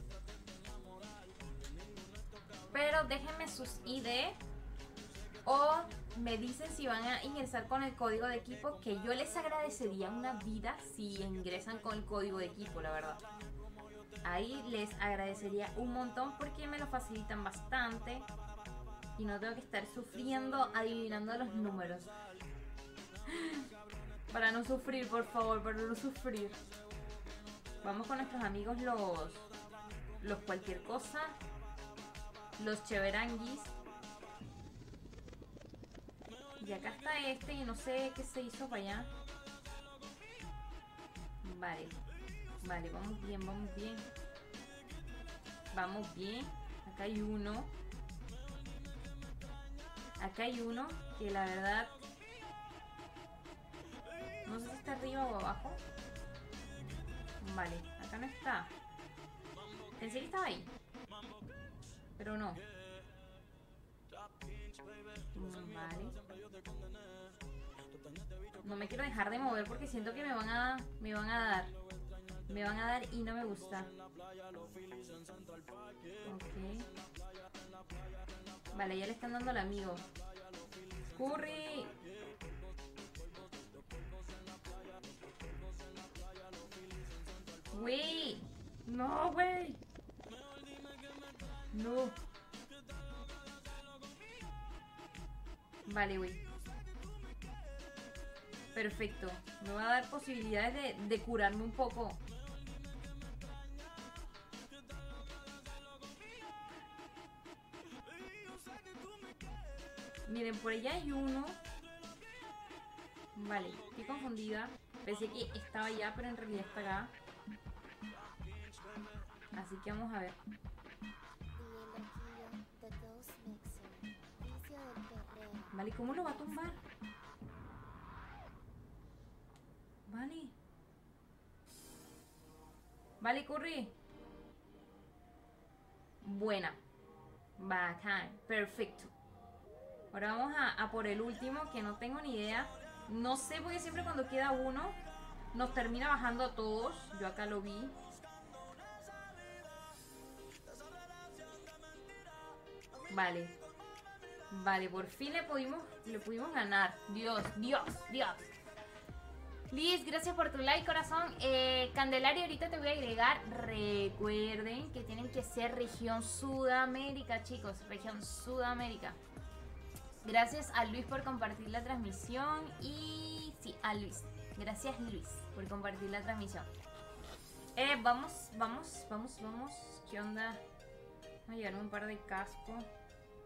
Speaker 1: Pero déjenme sus I D. O me dicen si van a ingresar con el código de equipo, que yo les agradecería una vida si ingresan con el código de equipo, la verdad. Ahí les agradecería un montón porque me lo facilitan bastante. Y no tengo que estar sufriendo adivinando los números. Para no sufrir, por favor, para no sufrir. Vamos con nuestros amigos los... Los cualquier cosa. Los cheveranguis. Y acá está este y no sé qué se hizo para allá. Vale. Vale, vamos bien, vamos bien. Vamos bien. Acá hay uno. Acá hay uno que la verdad... No sé si está arriba o abajo. Vale, acá no está. Pensé que estaba ahí. Pero no. Vale. No me quiero dejar de mover porque siento que me van a... Me van a dar. Me van a dar y no me gusta. Ok. Vale, ya le están dando al amigo. ¡Curry! ¡Güey! ¡No, güey! ¡No! Vale, güey. Perfecto. Me va a dar posibilidades de, de curarme un poco. Miren, por allá hay uno. Vale, estoy confundida. Pensé que estaba allá, pero en realidad está acá. Así que vamos a ver. Vale, ¿cómo lo va a tumbar? Vale. Vale, Curry. Buena. Bacán. Perfecto. Ahora vamos a, a por el último, que no tengo ni idea. No sé, porque siempre cuando queda uno nos termina bajando a todos. Yo acá lo vi. Vale. Vale, por fin le pudimos, le pudimos ganar. Dios, Dios, Dios. Liz, gracias por tu like, corazón. eh, Candelaria, ahorita te voy a agregar. Recuerden que tienen que ser región Sudamérica, chicos. Región Sudamérica. Gracias a Luis por compartir la transmisión. Y sí, a Luis. Gracias, Luis, por compartir la transmisión. Eh, vamos, vamos, vamos, vamos. ¿Qué onda? Vamos a llevar un par de cascos.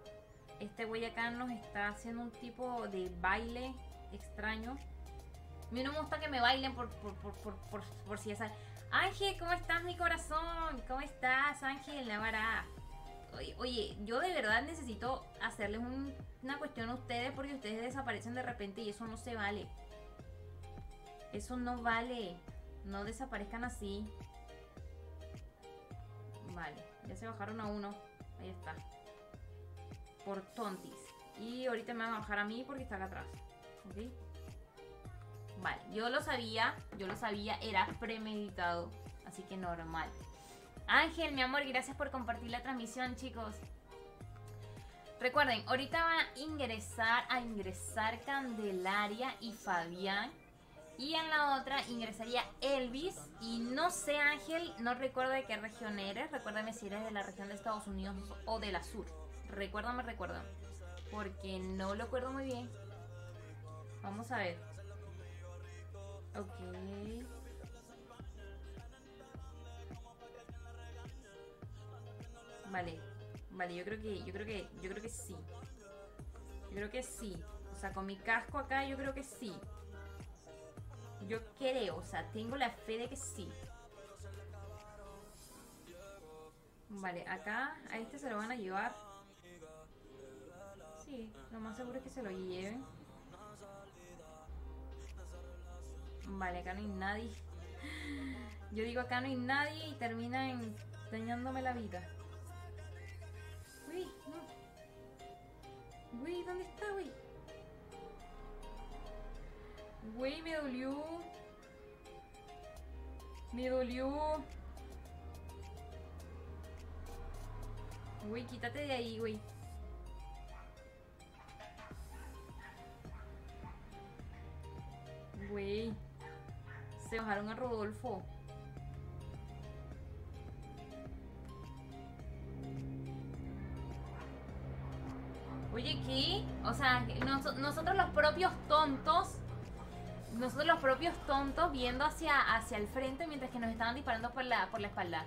Speaker 1: Este güey acá nos está haciendo un tipo de baile extraño. A mí no me gusta que me bailen por, por, por, por, por, por si esa... Ángel, ¿cómo estás, mi corazón? ¿Cómo estás, Ángel Navarra? Oye, oye, yo de verdad necesito hacerles un, una cuestión a ustedes porque ustedes desaparecen de repente y eso no se vale. Eso no vale. No desaparezcan así. Vale, ya se bajaron a uno. Ahí está. Por tontis. Y ahorita me van a bajar a mí porque está acá atrás. ¿Ok? Vale, yo lo sabía. Yo lo sabía, era premeditado. Así que normal. Ángel, mi amor, gracias por compartir la transmisión, chicos. Recuerden, ahorita van a ingresar a ingresar Candelaria y Fabián. Y en la otra ingresaría Elvis. Y no sé, Ángel, no recuerdo de qué región eres. Recuérdame si eres de la región de Estados Unidos o de la sur. Recuérdame, recuérdame. Porque no lo acuerdo muy bien. Vamos a ver. Ok. Vale, vale, yo creo que, yo creo que, yo creo que sí. Yo creo que sí. O sea, con mi casco acá yo creo que sí. Yo creo, o sea, tengo la fe de que sí. Vale, acá a este se lo van a llevar. Sí, lo más seguro es que se lo lleven. Vale, acá no hay nadie. Yo digo acá no hay nadie y terminan dañándome la vida. Uy, no. Güey, ¿dónde está, güey? Güey, me dolió. Me dolió. Güey, quítate de ahí, güey. Güey. Se bajaron a Rodolfo. Oye, ¿qué? O sea, nos, nosotros los propios tontos, nosotros los propios tontos viendo hacia, hacia el frente mientras que nos estaban disparando por la, por la espalda.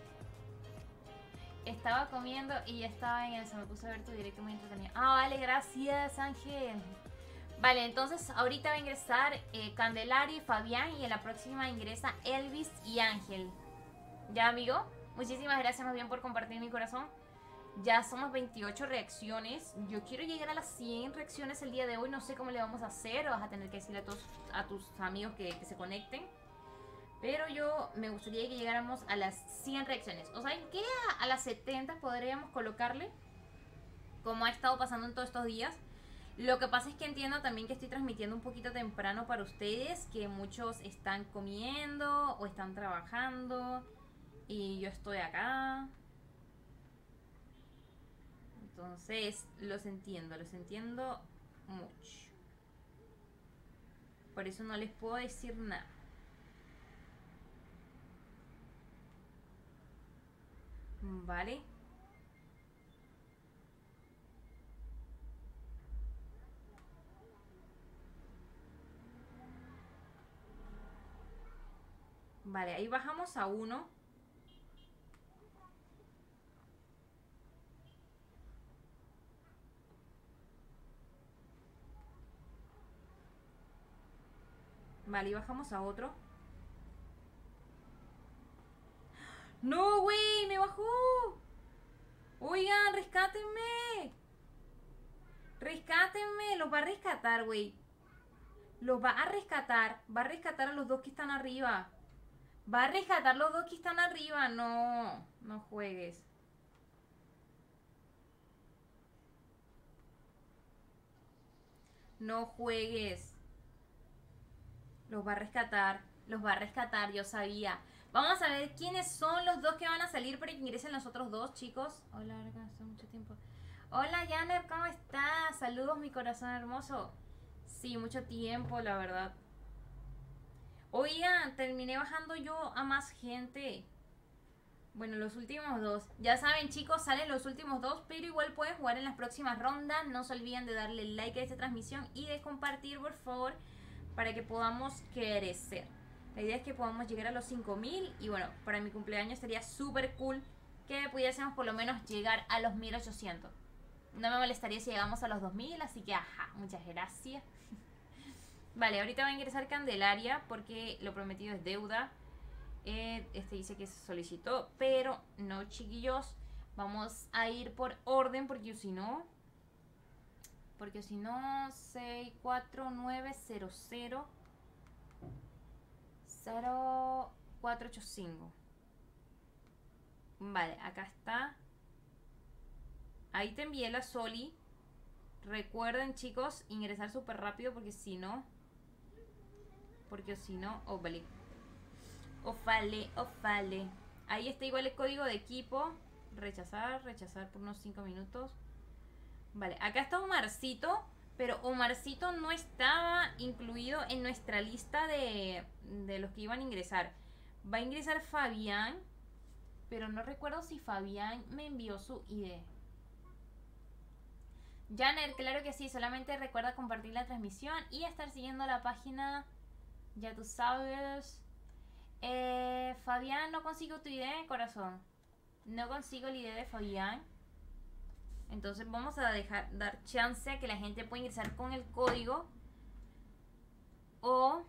Speaker 1: Estaba comiendo y ya estaba en eso, me puse a ver tu directo muy entretenido. Ah, vale, gracias, Ángel. Vale, entonces ahorita va a ingresar eh, Candelaria y Fabián y en la próxima ingresa Elvis y Ángel. ¿Ya, amigo? Muchísimas gracias más bien por compartir mi corazón. Ya somos veintiocho reacciones. Yo quiero llegar a las cien reacciones el día de hoy. No sé cómo le vamos a hacer. Vas a tener que decirle a, todos, a tus amigos que, que se conecten. Pero yo me gustaría que llegáramos a las cien reacciones. ¿O saben qué? A, a las setenta podríamos colocarle, como ha estado pasando en todos estos días. Lo que pasa es que entiendo también que estoy transmitiendo un poquito temprano para ustedes, que muchos están comiendo o están trabajando y yo estoy acá. Entonces, los entiendo, los entiendo mucho. Por eso no les puedo decir nada. Vale. Vale, ahí bajamos a uno. Vale, y bajamos a otro. ¡No, güey! ¡Me bajó! Oigan, rescátenme. Rescátenme. Los va a rescatar, güey. Los va a rescatar. Va a rescatar a los dos que están arriba. Va a rescatar a los dos que están arriba. No, no juegues. No juegues. Los va a rescatar. Los va a rescatar, yo sabía. Vamos a ver quiénes son los dos que van a salir para que ingresen los otros dos, chicos. Hola, hace mucho tiempo. Hola, Janer, ¿cómo estás? Saludos, mi corazón hermoso. Sí, mucho tiempo, la verdad. Oigan, terminé bajando yo a más gente. Bueno, los últimos dos. Ya saben, chicos, salen los últimos dos, pero igual pueden jugar en las próximas rondas. No se olviden de darle like a esta transmisión y de compartir, por favor, para que podamos crecer. La idea es que podamos llegar a los cinco mil y bueno, para mi cumpleaños sería súper cool que pudiésemos por lo menos llegar a los mil ochocientos. No me molestaría si llegamos a los dos mil, así que ajá, muchas gracias. Vale, ahorita va a ingresar Candelaria porque lo prometido es deuda. Eh, este dice que se solicitó, pero no, chiquillos. Vamos a ir por orden porque si no... Porque si no, seis cuatro nueve cero cero cero cuatro ocho cinco. Vale, acá está. Ahí te envié la Soli. Recuerden, chicos, ingresar súper rápido porque si no... Porque si no... Oh, vale. Oh, vale, oh, vale. Ahí está igual el código de equipo. Rechazar, rechazar por unos cinco minutos. Vale, acá está Omarcito. Pero Omarcito no estaba incluido en nuestra lista de, de los que iban a ingresar. Va a ingresar Fabián. Pero no recuerdo si Fabián me envió su I D. Janer, claro que sí. Solamente recuerda compartir la transmisión y estar siguiendo la página. Ya tú sabes. Eh, Fabián, no consigo tu I D, corazón. No consigo el I D de Fabián. Entonces vamos a dejar dar chance a que la gente pueda ingresar con el código. O...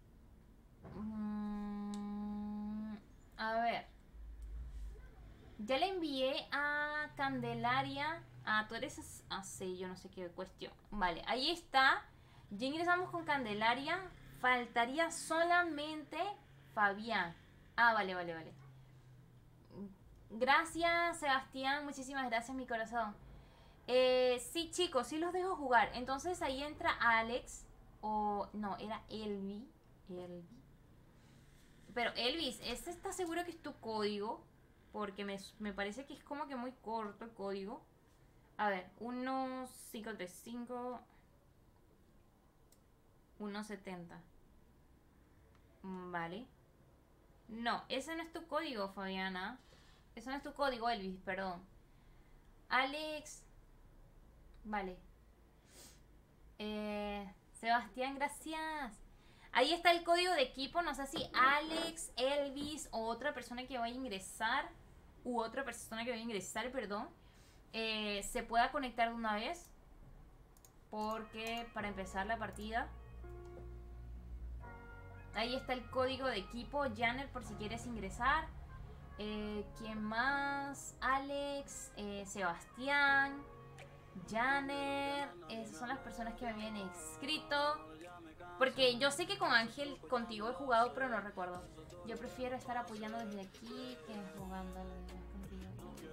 Speaker 1: Mmm, a ver. Ya le envié a Candelaria. Ah, tú eres... Ah, sí, yo no sé qué cuestión. Vale, ahí está. Ya ingresamos con Candelaria. Faltaría solamente Fabián. Ah, vale, vale, vale. Gracias, Sebastián. Muchísimas gracias, mi corazón. Eh, sí, chicos, sí los dejo jugar. Entonces ahí entra Alex. O... No, era Elvi. Elvi. Pero Elvis, ¿este está seguro que es tu código? Porque me, me parece que es como que muy corto el código. A ver, uno cinco tres cinco uno setenta. Vale. No, ese no es tu código, Fabiana. Ese no es tu código, Elvis, perdón. Alex. Vale. Eh, Sebastián, gracias. Ahí está el código de equipo. No sé si Alex, Elvis o otra persona que vaya a ingresar. U otra persona que vaya a ingresar, perdón. Eh, se pueda conectar de una vez. Porque para empezar la partida. Ahí está el código de equipo. Janet, por si quieres ingresar. Eh, ¿Quién más? Alex, eh, Sebastián, Janet. Esas son las personas que me habían inscrito. Porque yo sé que con Ángel contigo he jugado, pero no recuerdo. Yo prefiero estar apoyando desde aquí que jugando contigo.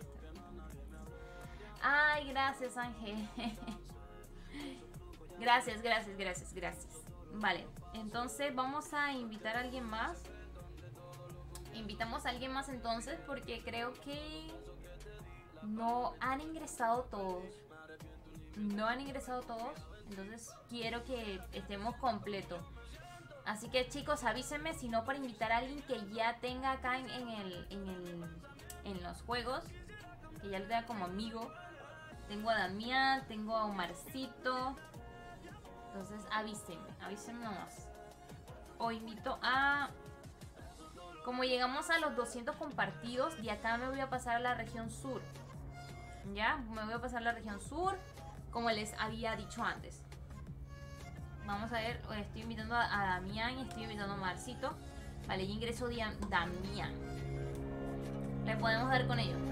Speaker 1: Ay, gracias, Ángel. Gracias, gracias, gracias, gracias. Vale, entonces vamos a invitar a alguien más. Invitamos a alguien más entonces porque creo que no han ingresado todos. No han ingresado todos. Entonces quiero que estemos completos. Así que chicos, avísenme si no para invitar a alguien que ya tenga acá en, en, el, en, el, en los juegos. Que ya lo tenga como amigo. Tengo a Damián, tengo a Omarcito. Entonces avísenme, avísenme nomás. O invito a... Como llegamos a los doscientos compartidos, de acá me voy a pasar a la región sur. Ya, me voy a pasar a la región sur, como les había dicho antes. Vamos a ver, estoy invitando a, a Damián y estoy invitando a Marcito. Vale, ya ingreso de Damián. Le podemos dar con ellos.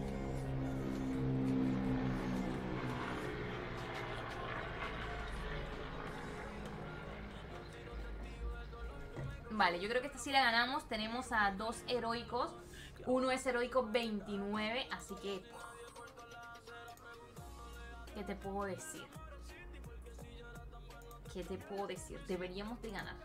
Speaker 1: Vale, yo creo que esta sí la ganamos. Tenemos a dos heroicos. Uno es heroico veintinueve, así que... ¿Qué te puedo decir? ¿Qué te puedo decir? Deberíamos de ganar.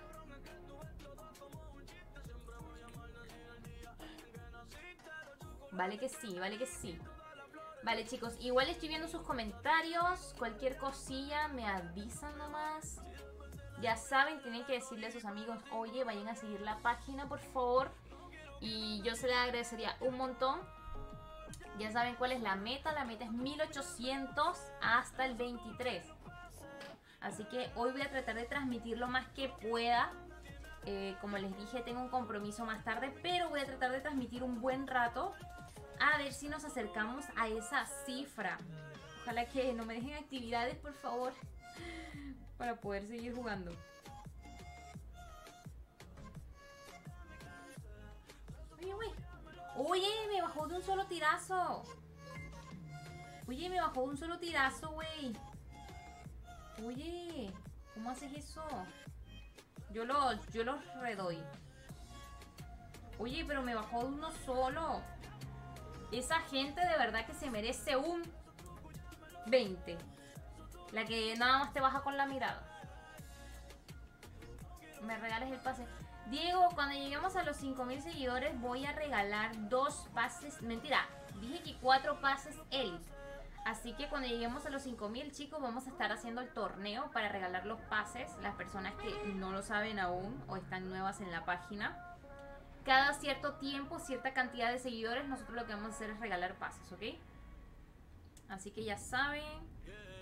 Speaker 1: Vale que sí, vale que sí. Vale, chicos, igual estoy viendo sus comentarios. Cualquier cosilla me avisan nomás. Ya saben, tienen que decirle a sus amigos, oye, vayan a seguir la página, por favor. Y yo se les agradecería un montón. Ya saben cuál es la meta. La meta es mil ochocientos hasta el veintitrés. Así que hoy voy a tratar de transmitir lo más que pueda. Eh, como les dije, tengo un compromiso más tarde, pero voy a tratar de transmitir un buen rato. A ver si nos acercamos a esa cifra. Ojalá que no me dejen actividades, por favor, para poder seguir jugando. bajó de un solo tirazo. Oye, me bajó de un solo tirazo, güey. Oye, ¿cómo haces eso? Yo lo, yo lo redoy. Oye, pero me bajó de uno solo. Esa gente de verdad que se merece un veinte. La que nada más te baja con la mirada. Me regales el pase. Diego, cuando lleguemos a los cinco mil seguidores voy a regalar dos pases. Mentira, dije que cuatro pases Elite. Así que cuando lleguemos a los cinco mil, chicos, vamos a estar haciendo el torneo para regalar los pases. Las personas que no lo saben aún o están nuevas en la página. Cada cierto tiempo, cierta cantidad de seguidores, nosotros lo que vamos a hacer es regalar pases, ¿ok? Así que ya saben.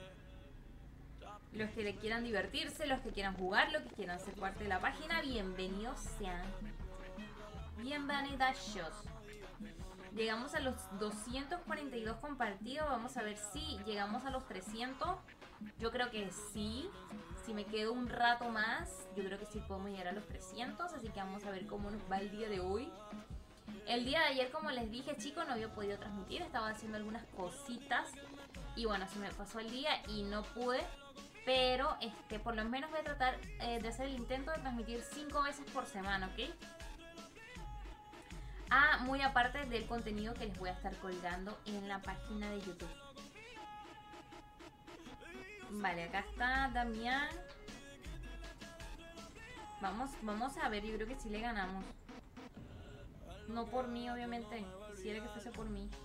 Speaker 1: Los que quieran divertirse, los que quieran jugar, los que quieran ser parte de la página, bienvenidos sean. Bienvenidos. Llegamos a los doscientos cuarenta y dos compartidos. Vamos a ver si llegamos a los trescientos. Yo creo que sí. Si me quedo un rato más, yo creo que sí podemos llegar a los trescientos. Así que vamos a ver cómo nos va el día de hoy. El día de ayer, como les dije, chicos, no había podido transmitir. Estaba haciendo algunas cositas. Y bueno, se me pasó el día y no pude. Pero este, por lo menos voy a tratar eh, de hacer el intento de transmitir cinco veces por semana, ¿ok? Ah, muy aparte del contenido que les voy a estar colgando en la página de YouTube. Vale, acá está Damián. Vamos, vamos a ver, yo creo que sí le ganamos. No por mí, obviamente. Quisiera que fuese por mí.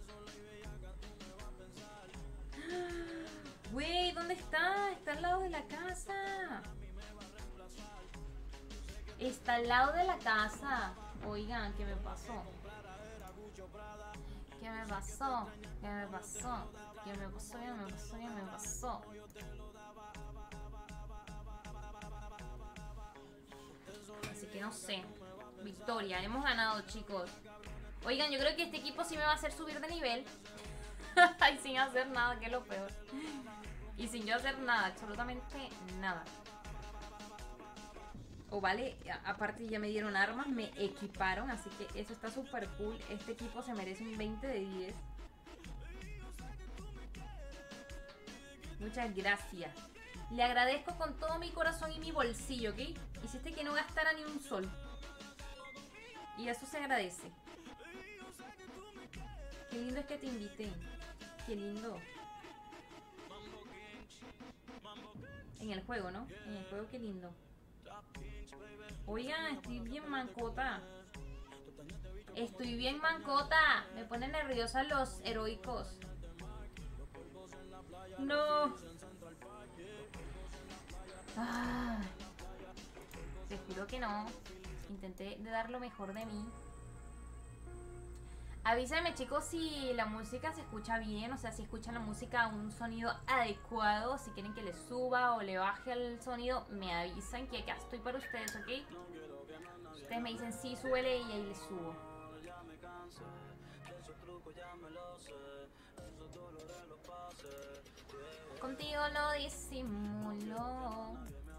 Speaker 1: Güey, ¿dónde está? Está al lado de la casa. Está al lado de la casa. Oigan, ¿qué me pasó? ¿Qué me pasó? ¿Qué me pasó? ¿Qué me pasó? ¿Qué me pasó? ¿Qué me pasó? Así que no sé. Victoria, hemos ganado, chicos. Oigan, yo creo que este equipo sí me va a hacer subir de nivel. Y sin hacer nada, que es lo peor. Y sin yo hacer nada, absolutamente nada. O oh, vale, aparte ya me dieron armas, me equiparon, así que eso está súper cool. Este equipo se merece un veinte de diez. Muchas gracias. Le agradezco con todo mi corazón y mi bolsillo, ¿ok? Hiciste que no gastara ni un sol. Y eso se agradece. Qué lindo es que te invité. Qué lindo. En el juego, ¿no? En el juego, qué lindo. Oigan, estoy bien mancota. Estoy bien mancota. Me ponen nerviosa los heroicos. No. Ah, te juro que no. Intenté de dar lo mejor de mí. Avísenme, chicos, si la música se escucha bien, o sea, si escuchan la música a un sonido adecuado, si quieren que le suba o le baje el sonido, me avisan que acá estoy para ustedes, ¿ok? Ustedes me dicen sí, súbele y ahí les subo. Contigo lo disimulo.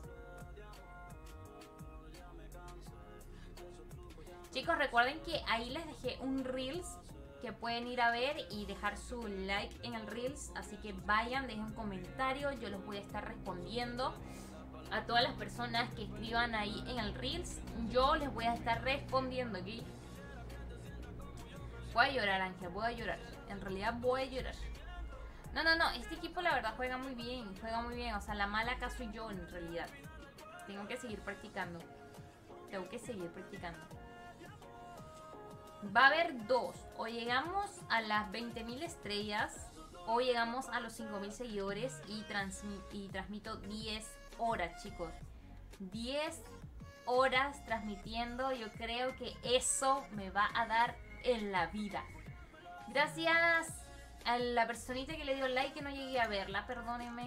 Speaker 1: Chicos, recuerden que ahí les dejé un Reels que pueden ir a ver y dejar su like en el Reels. Así que vayan, dejen un comentario. Yo los voy a estar respondiendo a todas las personas que escriban ahí en el Reels. Yo les voy a estar respondiendo aquí. Voy a llorar, Ángel, voy a llorar. En realidad voy a llorar. No, no, no, este equipo la verdad juega muy bien. Juega muy bien, o sea, la mala acá soy yo en realidad. Tengo que seguir practicando. Tengo que seguir practicando. Va a haber dos. O llegamos a las veinte mil estrellas o llegamos a los cinco mil seguidores y, y transmito diez horas, chicos. diez horas transmitiendo. Yo creo que eso me va a dar en la vida. Gracias a la personita que le dio like que no llegué a verla. Perdónenme.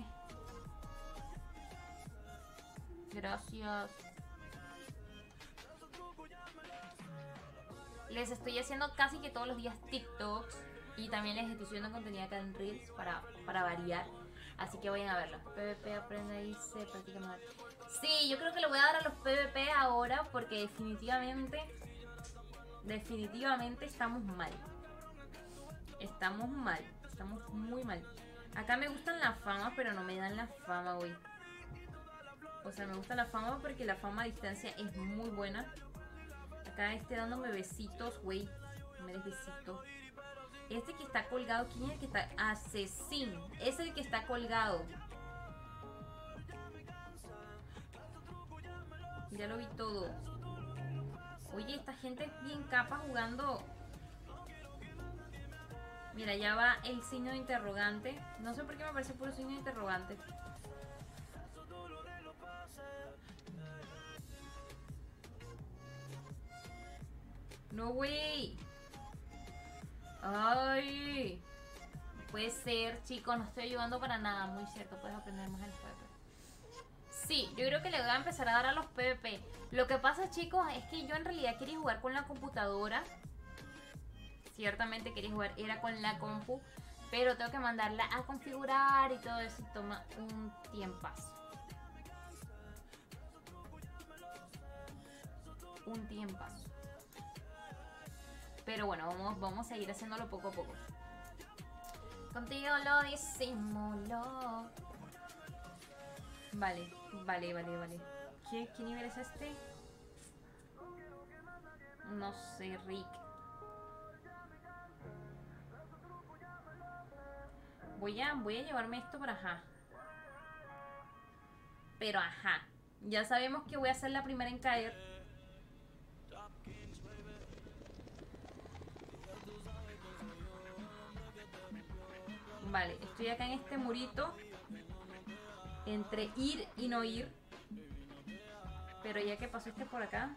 Speaker 1: Gracias. Les estoy haciendo casi que todos los días TikToks. Y también les estoy subiendo contenido acá en Reels para, para variar. Así que vayan a verlo. P V P aprende y se practica mejor. Sí, yo creo que le voy a dar a los P V P ahora. Porque definitivamente Definitivamente estamos mal. Estamos mal, estamos muy mal. Acá me gustan la fama, pero no me dan la fama, güey. O sea, me gusta la fama porque la fama a distancia es muy buena. Acá esté dándome besitos, güey. No me des besitos. Este que está colgado, ¿quién es el que está? Asesino. Es el que está colgado. Ya lo vi todo. Oye, esta gente es bien capa jugando. Mira, ya va el signo de interrogante. No sé por qué me parece puro signo de interrogante. No, güey. Ay. Puede ser, chicos. No estoy ayudando para nada. Muy cierto. Puedes aprender más en el P V P. Sí, yo creo que le voy a empezar a dar a los P V P. Lo que pasa, chicos, es que yo en realidad quería jugar con la computadora. Ciertamente quería jugar, era con la compu. Pero tengo que mandarla a configurar y todo eso. Y toma un tiempazo. Un tiempazo. Pero bueno, vamos, vamos a ir haciéndolo poco a poco. Contigo lo disimulo. Vale, vale, vale, vale. ¿Qué, qué nivel es este? No sé, Rick. Voy a, voy a llevarme esto para ajá. Pero ajá. Ya sabemos que voy a ser la primera en caer. Vale, estoy acá en este murito. Entre ir y no ir. Pero ya que pasó este por acá.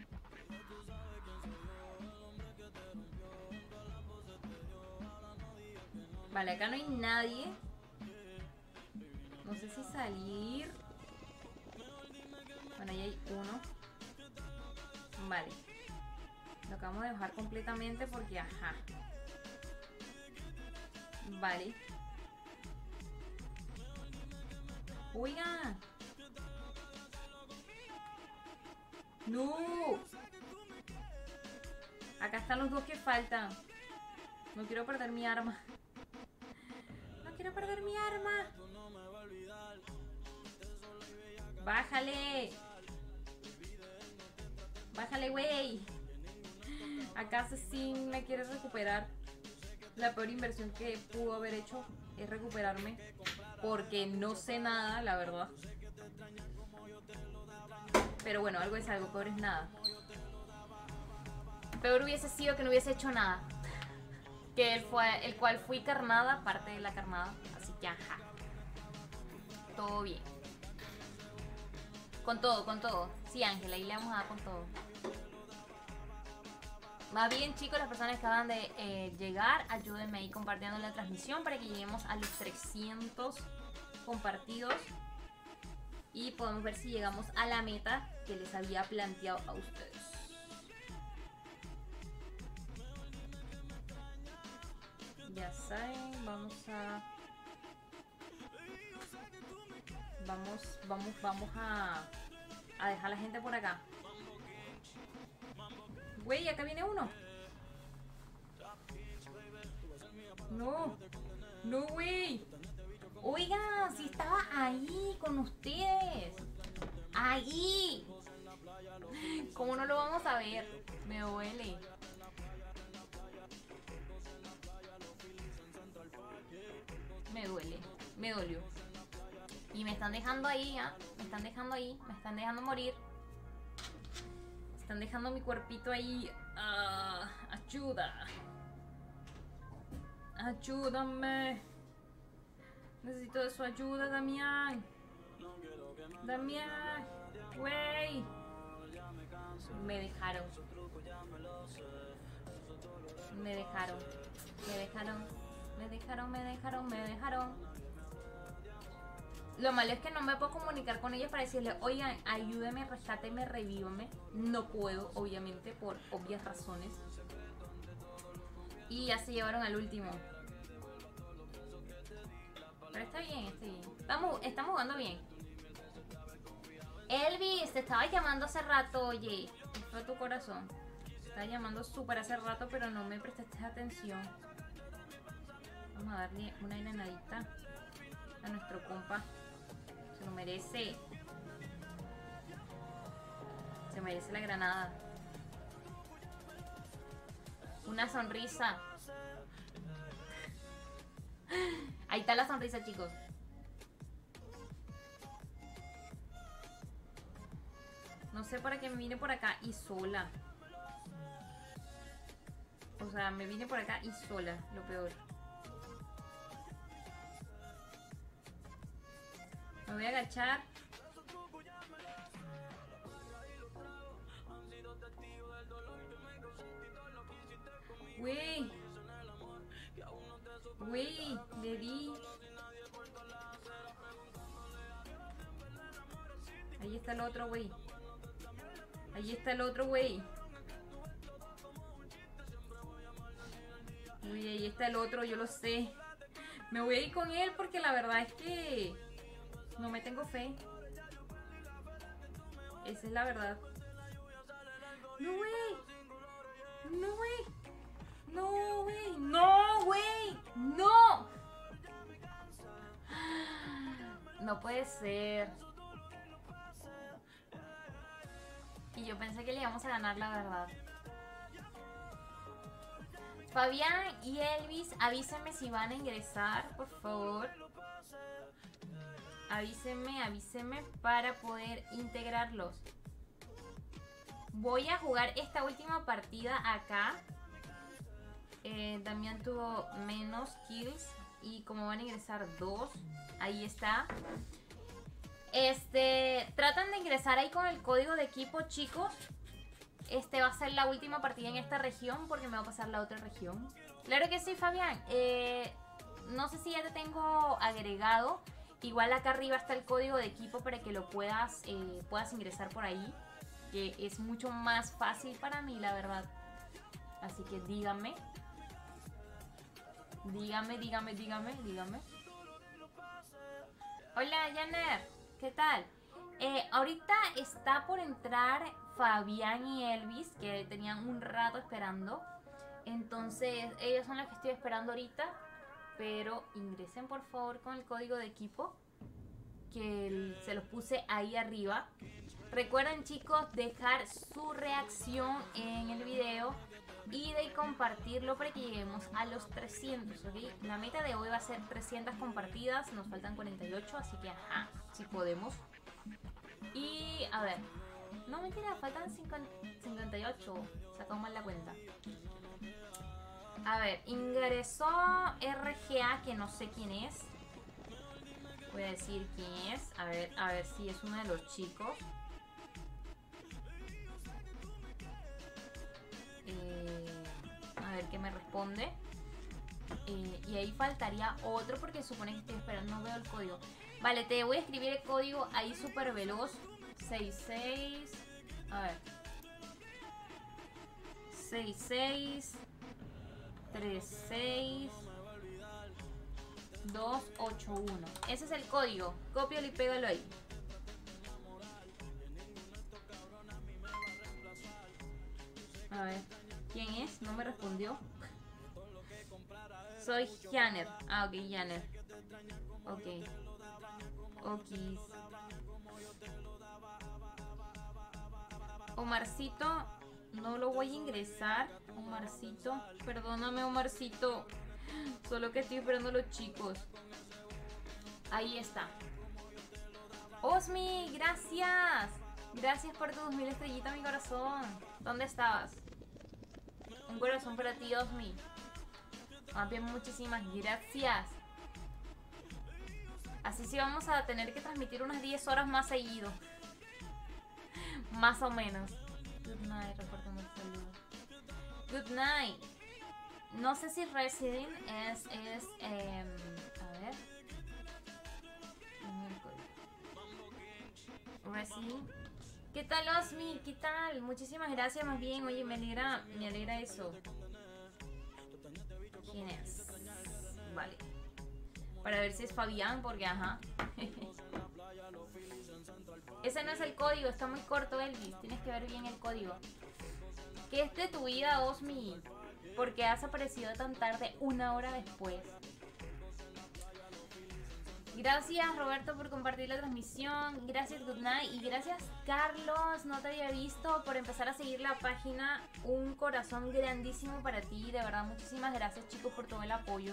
Speaker 1: Vale, acá no hay nadie. No sé si salir. Bueno, ahí hay uno. Vale. Lo acabamos de bajar completamente porque ajá. Vale. Oiga. No. Acá están los dos que faltan. No quiero perder mi arma. No quiero perder mi arma. Bájale. Bájale, güey. Acá Asesín me quiere recuperar. La peor inversión que pudo haber hecho es recuperarme. Porque no sé nada, la verdad. Pero bueno, algo es algo, peor es nada. Peor hubiese sido que no hubiese hecho nada. Que él fue, el cual fui carnada, parte de la carnada. Así que ajá. Todo bien. Con todo, con todo. Sí, Ángela, ahí le vamos a dar con todo. Más bien, chicos, las personas que acaban de eh, llegar, ayúdenme ahí compartiendo la transmisión para que lleguemos a los trescientos compartidos. Y podemos ver si llegamos a la meta que les había planteado a ustedes. Ya saben, vamos a... Vamos, vamos, vamos a... A dejar a la gente por acá. Güey, acá viene uno. No. No, güey. Oigan, si estaba ahí con ustedes. Ahí. ¿Cómo no lo vamos a ver? Me duele. Me duele. Me dolió. Y me están dejando ahí, ¿eh? Me están dejando ahí. Me están dejando morir. Están dejando mi cuerpito ahí. Uh, ayuda. Ayúdame. Necesito de su ayuda, Damián. Damián. Güey. Me dejaron. Me dejaron. Me dejaron. Me dejaron, me dejaron, me dejaron. Lo malo es que no me puedo comunicar con ellos para decirles, oigan, ayúdeme, rescáteme, revívame. No puedo, obviamente, por obvias razones. Y ya se llevaron al último. Pero está bien, está bien. Estamos, estamos jugando bien. Elvis, te estaba llamando hace rato, oye. ¿Qué fue tu corazón? Te estaba llamando súper hace rato, pero no me prestaste atención. Vamos a darle una granadita a nuestro compa. Se lo merece. Se merece la granada. Una sonrisa. Ahí está la sonrisa, chicos. No sé para qué me vine por acá y sola. O sea, me vine por acá y sola, lo peor. Me voy a agachar. Güey. Güey, le di. Ahí está el otro, güey. Ahí está el otro, güey. Uy, ahí está el otro, yo lo sé. Me voy a ir con él porque la verdad es que no me tengo fe. Esa es la verdad. No, güey. No, güey. No, güey. No, güey. No. No puede ser. Y yo pensé que le íbamos a ganar, la verdad. Fabián y Elvis, avísenme si van a ingresar, por favor. Avísenme, avísenme para poder integrarlos. Voy a jugar esta última partida acá. Eh, Damián tuvo menos kills. Y como van a ingresar dos, ahí está. Este, tratan de ingresar ahí con el código de equipo, chicos. Este va a ser la última partida en esta región porque me va a pasar la otra región. Claro que sí, Fabián. Eh, no sé si ya te tengo agregado. Igual acá arriba está el código de equipo para que lo puedas, eh, puedas ingresar por ahí. Que es mucho más fácil para mí, la verdad. Así que díganme. Dígame, dígame, dígame, dígame. Hola, Janer. ¿Qué tal? Eh, ahorita está por entrar Fabián y Elvis, que tenían un rato esperando. Entonces, ellos son los que estoy esperando ahorita. Pero ingresen por favor con el código de equipo, que el, se los puse ahí arriba. Recuerden, chicos, dejar su reacción en el video y de compartirlo para que lleguemos a los trescientos, ¿ok? La meta de hoy va a ser trescientas compartidas. Nos faltan cuarenta y ocho, así que ajá, si podemos. Y a ver, no, mentira, faltan cincuenta y ocho. Sacamos mal la cuenta. A ver, ingresó R G A, que no sé quién es. Voy a decir quién es. A ver, a ver si es uno de los chicos. Eh, a ver qué me responde. Eh, y ahí faltaría otro porque supone que estoy esperando. No veo el código. Vale, te voy a escribir el código ahí súper veloz. sesenta y seis. A ver. sesenta y seis. treinta y seis. doscientos ochenta y uno. Ese es el código. Cópialo y pégalo ahí. A ver. ¿Quién es? No me respondió. Soy Janer. Ah, ok, Janer. Ok. Ok. Omarcito, no lo voy a ingresar. Omarcito, perdóname, Omarcito. Solo que estoy esperando a los chicos. Ahí está. Osmi, gracias. Gracias por tu dos mil estrellitas, mi corazón. ¿Dónde estabas? Un corazón para ti, Osmi. Más bien, muchísimas gracias. Así sí vamos a tener que transmitir unas diez horas más seguido. Más o menos. Good night, reportando el saludo. Good night. No sé si Resident es... es eh, a ver. Resident. ¿Qué tal, Osmi? ¿Qué tal? Muchísimas gracias, más bien. Oye, me alegra, me alegra eso. ¿Quién es? Vale. Para ver si es Fabián, porque ajá. Ese no es el código, está muy corto, Elvis. Tienes que ver bien el código. ¿Qué es de tu vida, Osmi? Porque has aparecido tan tarde, una hora después. Gracias Roberto por compartir la transmisión. Gracias Goodnight. Y gracias Carlos, no te había visto, por empezar a seguir la página. Un corazón grandísimo para ti. De verdad, muchísimas gracias chicos por todo el apoyo.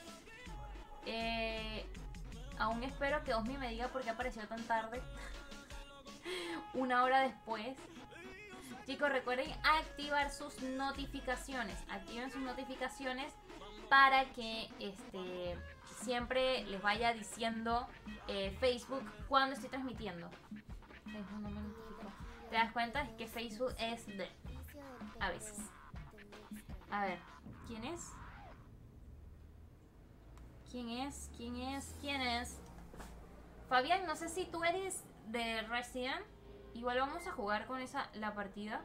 Speaker 1: Eh, aún espero que Osmi me diga por qué apareció tan tarde. Una hora después. Chicos, recuerden activar sus notificaciones. Activen sus notificaciones para que este... siempre les vaya diciendo eh, Facebook cuando estoy transmitiendo. Facebook no me notificó. ¿Te das cuenta? Es que Facebook es de... a veces. A ver, ¿quién es? ¿Quién es? ¿Quién es? ¿Quién es? Fabián, no sé si tú eres de Resident. Igual vamos a jugar con esa la partida.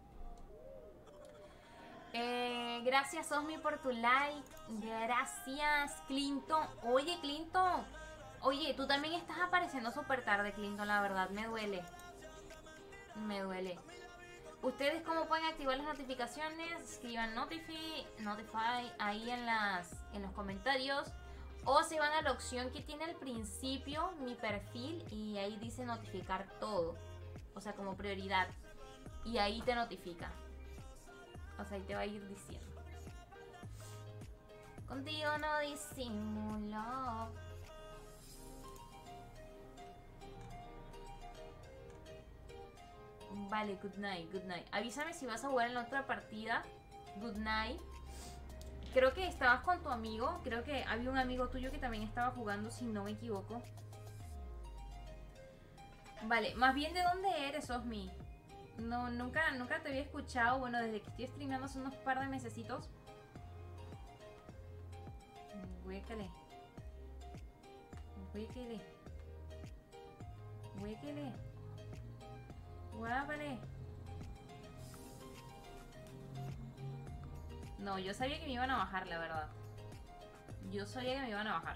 Speaker 1: Eh, gracias Osmi por tu like. Gracias Clinton. Oye Clinton, oye, tú también estás apareciendo súper tarde Clinton, la verdad, me duele. Me duele. Ustedes cómo pueden activar las notificaciones, escriban notify, notify ahí en, las, en los comentarios. O se van a la opción que tiene al principio mi perfil y ahí dice notificar todo. O sea, como prioridad. Y ahí te notifica. O sea, ahí te va a ir diciendo. Contigo no disimulo. Vale, good night, good night. Avísame si vas a jugar en la otra partida. Good night. Creo que estabas con tu amigo. Creo que había un amigo tuyo que también estaba jugando, si no me equivoco. Vale, más bien, ¿de dónde eres, Osmi? No, nunca, nunca te había escuchado. Bueno, desde que estoy streameando hace unos par de mesecitos. Huécale. Huécale. Huécale. Guápale. No, yo sabía que me iban a bajar, la verdad. Yo sabía que me iban a bajar.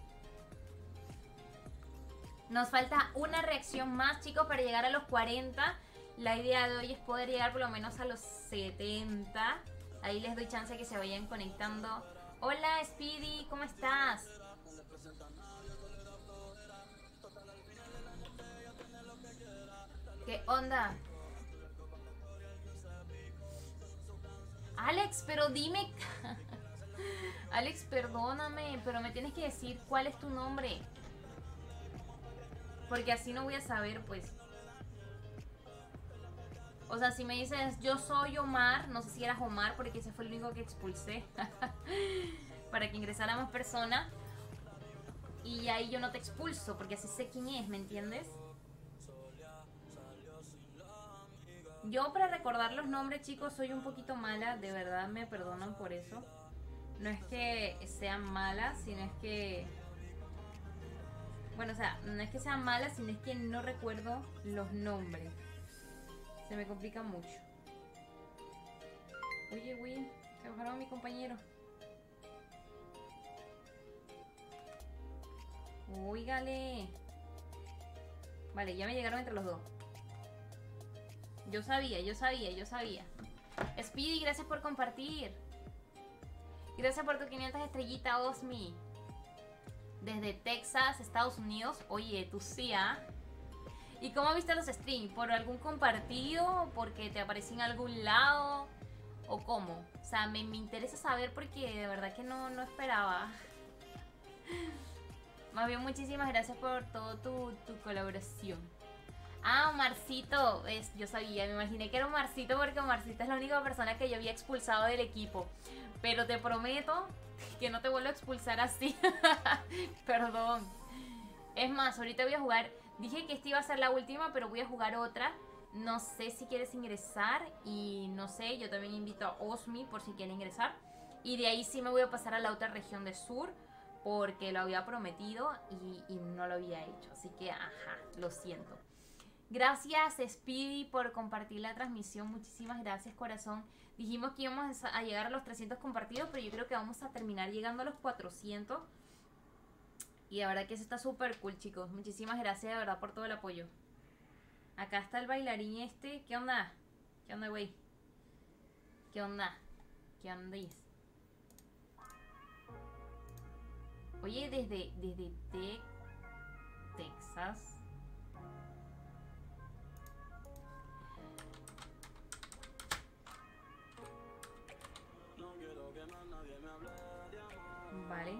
Speaker 1: Nos falta una reacción más, chicos, para llegar a los cuarenta. La idea de hoy es poder llegar por lo menos a los setenta. Ahí les doy chance de que se vayan conectando. Hola, Speedy, ¿cómo estás? ¿Qué onda? Alex, pero dime... Alex, perdóname, pero me tienes que decir cuál es tu nombre. Porque así no voy a saber, pues. O sea, si me dices, yo soy Omar, no sé si eras Omar, porque ese fue el único que expulsé. Para que ingresara más personas. Y ahí yo no te expulso, porque así sé quién es, ¿me entiendes? Yo para recordar los nombres, chicos, soy un poquito mala. De verdad, me perdonan por eso. No es que sean malas, sino es que... Bueno, o sea, no es que sean malas, sino es que no recuerdo los nombres. Se me complica mucho. Oye, güey, se bajaron a mi compañero. Óigale. Vale, ya me llegaron entre los dos. Yo sabía, yo sabía, yo sabía. Speedy, gracias por compartir. Gracias por tu quinientas estrellitas, Osmi. Desde Texas, Estados Unidos. Oye, tú sí, ¿ah? ¿Y cómo viste los streams? ¿Por algún compartido? ¿Porque te aparecí en algún lado? ¿O cómo? O sea, me, me interesa saber porque de verdad que no, no esperaba. Más bien, muchísimas gracias por toda tu, tu colaboración. Ah, Omarcito. Es, yo sabía, me imaginé que era Omarcito porque Omarcito es la única persona que yo había expulsado del equipo. Pero te prometo que no te vuelvo a expulsar así. Perdón. Es más, ahorita voy a jugar... Dije que esta iba a ser la última, pero voy a jugar otra. No sé si quieres ingresar. Y no sé, yo también invito a Osmi por si quiere ingresar. Y de ahí sí me voy a pasar a la otra región de sur, porque lo había prometido y, y no lo había hecho. Así que, ajá, lo siento. Gracias, Speedy, por compartir la transmisión. Muchísimas gracias, corazón. Dijimos que íbamos a llegar a los trescientos compartidos, pero yo creo que vamos a terminar llegando a los cuatrocientos. Y la verdad que eso está súper cool, chicos. Muchísimas gracias, de verdad, por todo el apoyo. Acá está el bailarín este. ¿Qué onda? ¿Qué onda, güey? ¿Qué onda? ¿Qué onda? Oye, desde, desde Texas... Texas. Vale.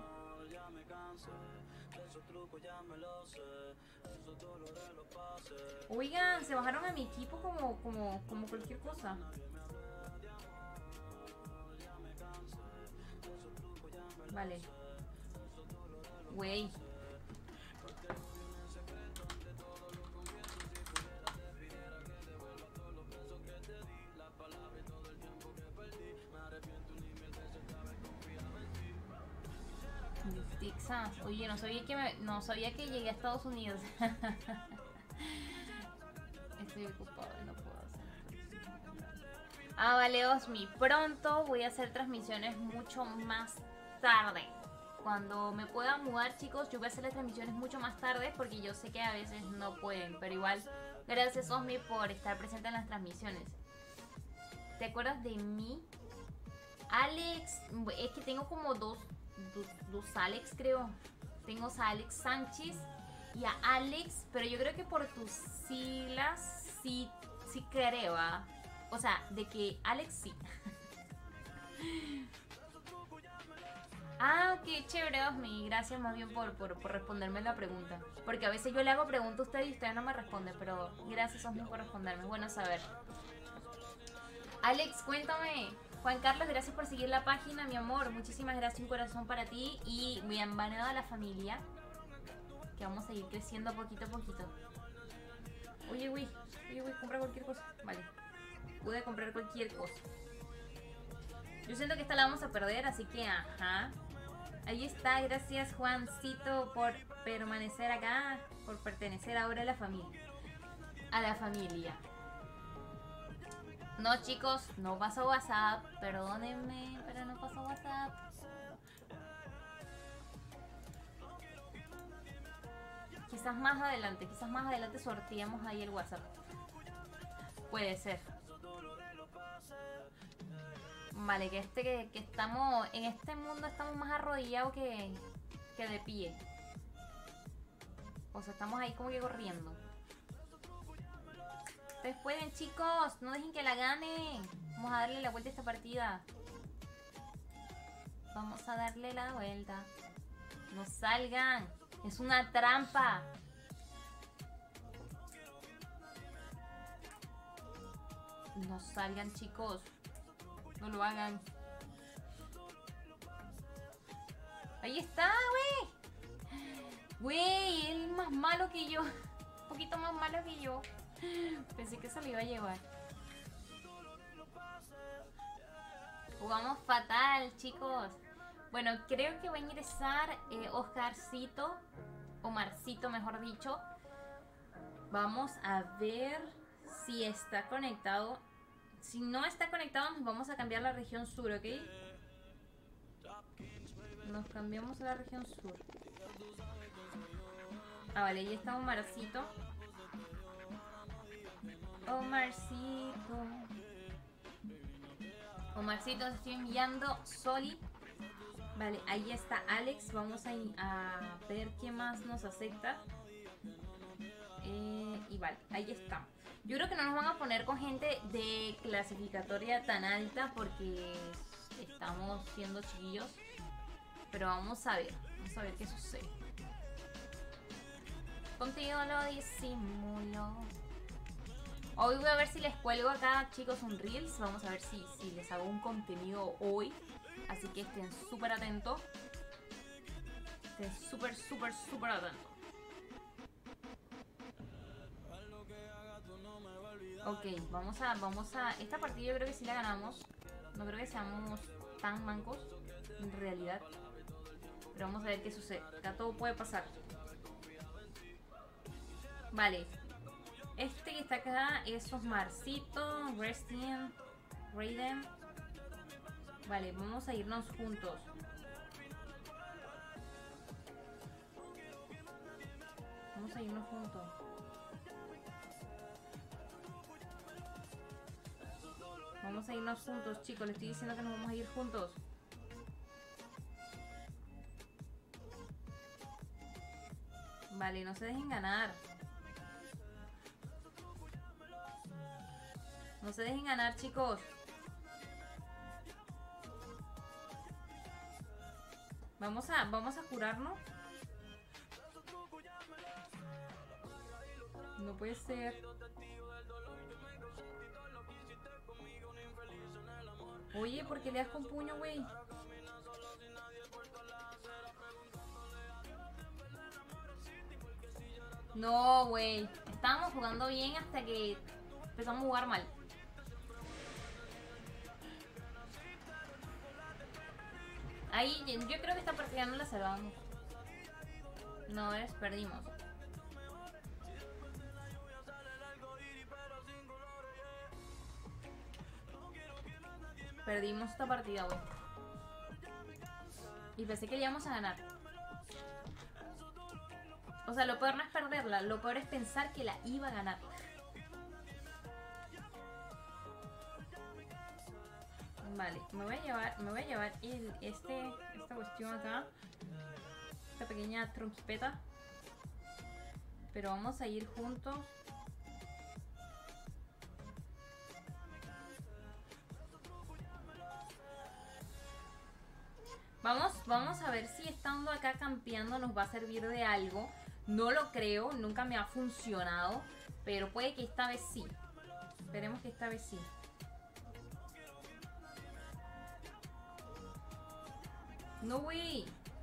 Speaker 1: Oigan, se bajaron a mi equipo como, como, como cualquier cosa. Vale. Güey. Texas. Oye, no sabía que me, no sabía que llegué a Estados Unidos. Estoy ocupado y no puedo hacer. Ah, vale, Osmi. Pronto voy a hacer transmisiones mucho más tarde. Cuando me pueda mudar, chicos, yo voy a hacer las transmisiones mucho más tarde porque yo sé que a veces no pueden. Pero igual, gracias, Osmi, por estar presente en las transmisiones. ¿Te acuerdas de mí? Alex, es que tengo como dos, dos, dos Alex, creo. Tengo a Alex Sánchez y a Alex, pero yo creo que por tus siglas sí, sí creo, ¿ah? O sea, de que Alex sí. Ah, qué chévere, Osmi. Gracias más bien por, por, por responderme la pregunta. Porque a veces yo le hago preguntas a usted y usted no me responde, pero gracias, Osmi, por responderme. Bueno saber. Alex, cuéntame. Juan Carlos, gracias por seguir la página, mi amor. Muchísimas gracias, un corazón para ti. Y bienvenido a la familia. Que vamos a ir creciendo poquito a poquito. Oye, güey. Oye, güey, compra cualquier cosa. Vale. Pude comprar cualquier cosa. Yo siento que esta la vamos a perder, así que ajá. Ahí está, gracias Juancito por permanecer acá. Por pertenecer ahora a la familia. A la familia. No, chicos, no pasó WhatsApp. Perdónenme, pero no pasó WhatsApp. Quizás más adelante, quizás más adelante sorteamos ahí el WhatsApp. Puede ser. Vale, que este que, que estamos, en este mundo estamos más arrodillados que, que de pie. O sea, estamos ahí como que corriendo. Ustedes pueden, chicos, no dejen que la ganen. Vamos a darle la vuelta a esta partida. Vamos a darle la vuelta. No salgan. Es una trampa. No salgan, chicos. No lo hagan. Ahí está, güey. Güey, él es más malo que yo. Un poquito más malo que yo. Pensé que se lo iba a llevar. Jugamos fatal, chicos. Bueno, creo que va a ingresar eh, Oscarcito. Omarcito, mejor dicho. Vamos a ver si está conectado. Si no está conectado, nos vamos a cambiar a la región sur, ¿ok? Nos cambiamos a la región sur. Ah, vale, ahí está Omarcito. Omarcito. Omarcito, te estoy enviando Soli. Vale, ahí está Alex. Vamos a, a ver qué más nos acepta. Eh, y vale, ahí está. Yo creo que no nos van a poner con gente de clasificatoria tan alta porque estamos siendo chiquillos. Pero vamos a ver, vamos a ver qué sucede. Contigo lo disimulo. Hoy voy a ver si les cuelgo acá, chicos, un Reels. Vamos a ver si, si les hago un contenido hoy. Así que estén súper atentos. Estén súper, súper, súper atentos. Ok, vamos a, vamos a... Esta partida yo creo que sí la ganamos. No creo que seamos tan mancos, en realidad. Pero vamos a ver qué sucede. Acá todo puede pasar. Vale. Este que está acá es Osmarcito, Restin, Raiden. Vale, vamos a irnos juntos. Vamos a irnos juntos. Vamos a irnos juntos, chicos. Les estoy diciendo que nos vamos a ir juntos. Vale, no se dejen ganar. No se dejen ganar, chicos. Vamos a, vamos a curarnos. No puede ser. Oye, ¿por qué le das con puño, güey? No, güey. Estábamos jugando bien hasta que empezamos a jugar mal. Ahí, yo creo que esta partida no la salvamos. No, es, perdimos. Perdimos esta partida, güey. Y pensé que le íbamos a ganar. O sea, lo peor no es perderla, lo peor es pensar que la iba a ganar. Vale, me voy a llevar, me voy a llevar el, este, esta cuestión acá. Esta pequeña tronquipeta. Pero vamos a ir juntos. Vamos, vamos a ver si estando acá campeando nos va a servir de algo. No lo creo, nunca me ha funcionado. Pero puede que esta vez sí. Esperemos que esta vez sí. No, güey.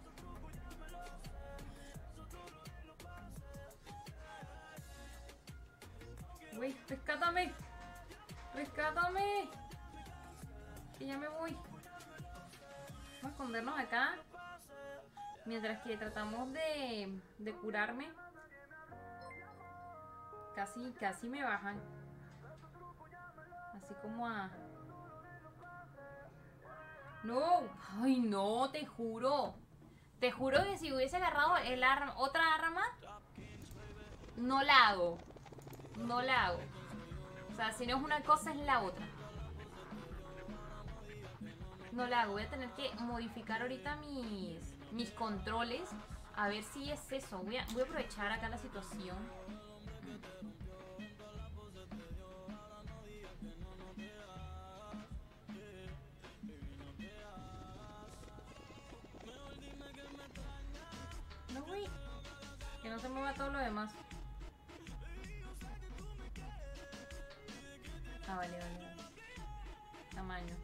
Speaker 1: Güey, rescátame. Rescátame. Que ya me voy. Vamos a escondernos acá. Mientras que tratamos de, de curarme. Casi, casi me bajan. Así como a... No, ay no, te juro. Te juro que si hubiese agarrado el arma, otra arma, no la hago. No la hago. O sea, si no es una cosa, es la otra. No la hago. Voy a tener que modificar ahorita mis, mis controles. A ver si es eso. Voy a, voy a aprovechar acá la situación. No, güey. Que no se mueva todo lo demás. Ah, vale, vale, vale. Tamaño.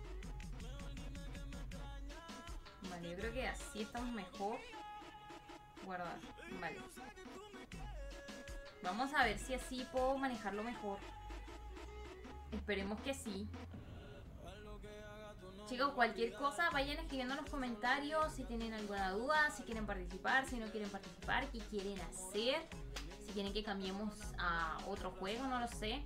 Speaker 1: Vale, yo creo que así estamos mejor. Guardar. Vale. Vamos a ver si así puedo manejarlo mejor. Esperemos que sí. Chicos, cualquier cosa vayan escribiendo en los comentarios si tienen alguna duda, si quieren participar, si no quieren participar, qué quieren hacer, si quieren que cambiemos a otro juego, no lo sé.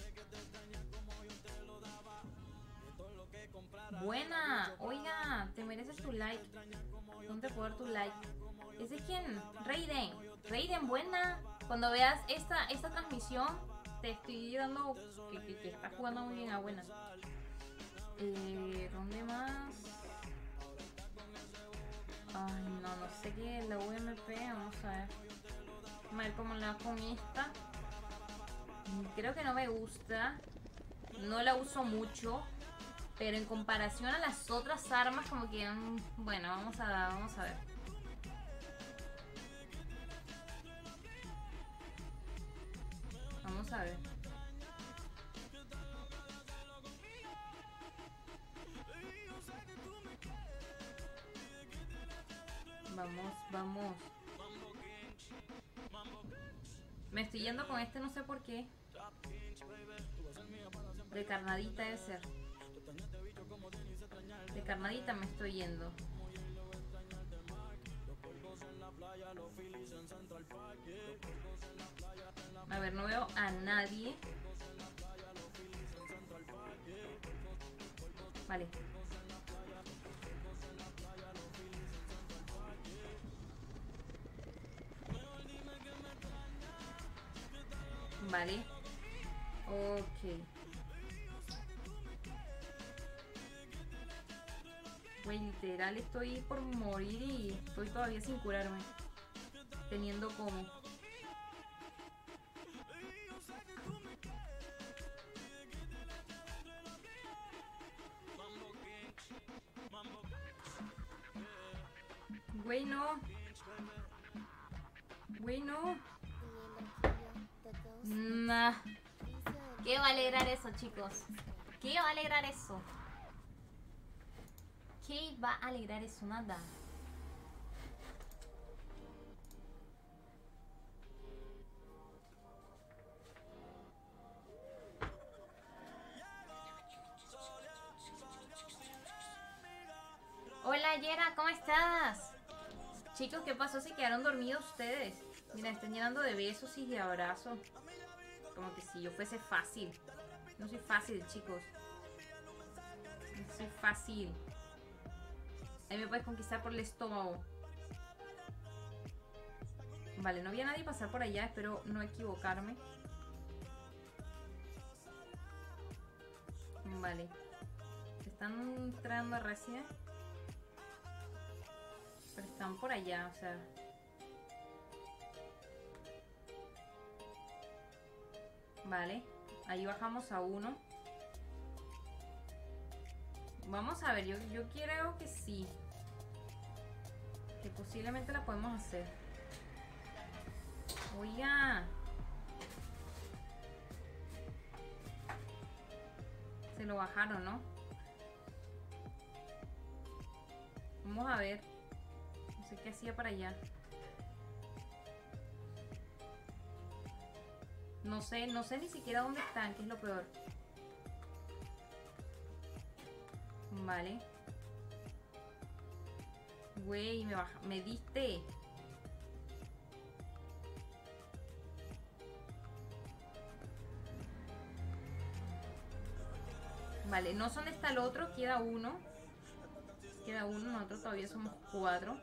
Speaker 1: Buena, oiga, te mereces tu like. ¿Dónde puedo dar tu like? ¿Ese es quién? Raiden. Raiden, buena. Cuando veas esta, esta transmisión, te estoy dando que, que, que estás jugando muy bien a buena. Eh, ¿Dónde más? Ay, no, no sé qué es la U M P. Vamos a ver. Vamos a ver cómo la con esta. Creo que no me gusta. No la uso mucho. Pero en comparación a las otras armas, como que... Bueno, vamos a, vamos a ver. Vamos a ver. Vamos, vamos. Me estoy yendo con este, no sé por qué. De carnadita debe ser. De carnadita me estoy yendo. A ver, no veo a nadie. Vale. Vale. Ok. Güey, literal estoy por morir y estoy todavía sin curarme. Teniendo como... Güey, no. Güey, no. Nah. ¿Qué va a alegrar eso, chicos? ¿Qué va a alegrar eso? ¿Qué va a alegrar eso? Nada. Hola Yera, ¿cómo estás? Chicos, ¿qué pasó? ¿Se quedaron dormidos ustedes? Mira, están llenando de besos y de abrazos. Como que si yo fuese fácil. No soy fácil, chicos. No soy fácil. Ahí me puedes conquistar por el estómago. Vale, no había nadie pasar por allá. Espero no equivocarme. Vale. Están entrando a Resident. Pero están por allá, o sea. Vale. Ahí bajamos a uno. Vamos a ver, yo, yo creo que sí. Que posiblemente la podemos hacer. Oiga. Se lo bajaron, ¿no? Vamos a ver. No sé qué hacía para allá. No sé, no sé ni siquiera dónde están, que es lo peor. Vale. Güey, me baja, me diste. Vale, no sé dónde está el otro, queda uno. Queda uno, nosotros todavía somos cuatro.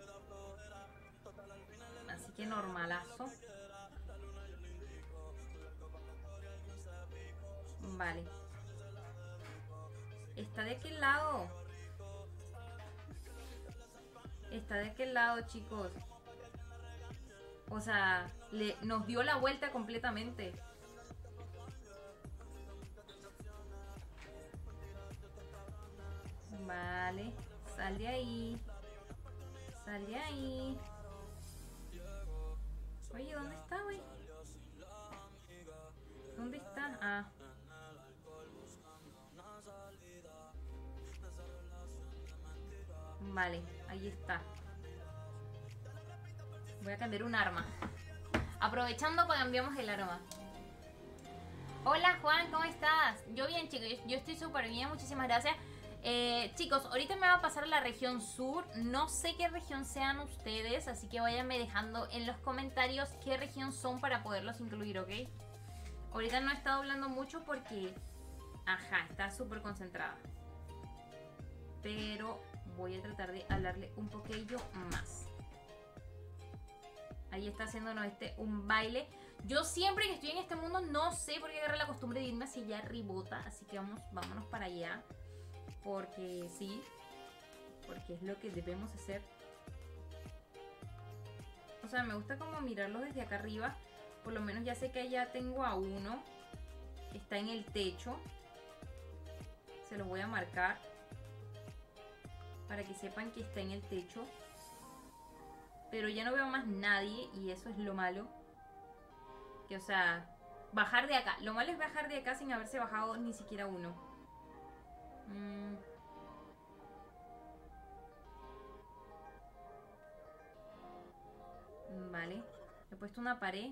Speaker 1: Así que normalazo. Vale. Está de aquel lado. Está de aquel lado, chicos. O sea, le, nos dio la vuelta completamente. Vale. Sal de ahí. Sal de ahí. Oye, ¿dónde está, güey? ¿Dónde está? Ah. Vale, ahí está. Voy a cambiar un arma. Aprovechando para cambiamos el arma. Hola Juan, ¿cómo estás? Yo bien, chicos, yo, yo estoy súper bien, muchísimas gracias. Eh, chicos, ahorita me va a pasar a la región sur. No sé qué región sean ustedes, así que váyanme dejando en los comentarios qué región son para poderlos incluir, ¿ok? Ahorita no he estado hablando mucho porque... Ajá, está súper concentrada. Pero voy a tratar de hablarle un poquillo más. Ahí está haciéndonos este un baile. Yo siempre que estoy en este mundo no sé por qué agarré la costumbre de irme hacia allá ribota. Así que vamos, vámonos para allá. Porque sí. Porque es lo que debemos hacer. O sea, me gusta como mirarlo desde acá arriba. Por lo menos ya sé que allá tengo a uno. Que está en el techo. Se los voy a marcar. Para que sepan que está en el techo. Pero ya no veo más nadie. Y eso es lo malo. Que o sea, bajar de acá. Lo malo es bajar de acá sin haberse bajado ni siquiera uno. Mm. Vale. He puesto una pared.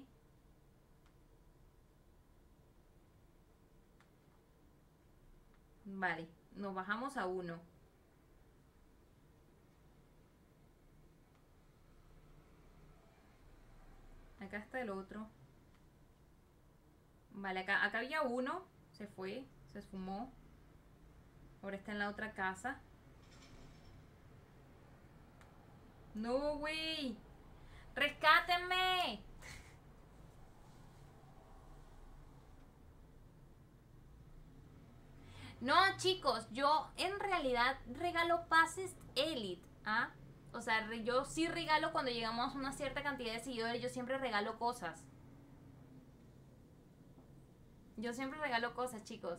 Speaker 1: Vale. Nos bajamos a uno. Acá está el otro. Vale, acá, acá había uno. Se fue, se esfumó. Ahora está en la otra casa. No, güey. ¡Rescátenme! No, chicos, yo en realidad regalo pases Elite, ¿ah? O sea, yo sí regalo cuando llegamos a una cierta cantidad de seguidores, yo siempre regalo cosas. Yo siempre regalo cosas, chicos.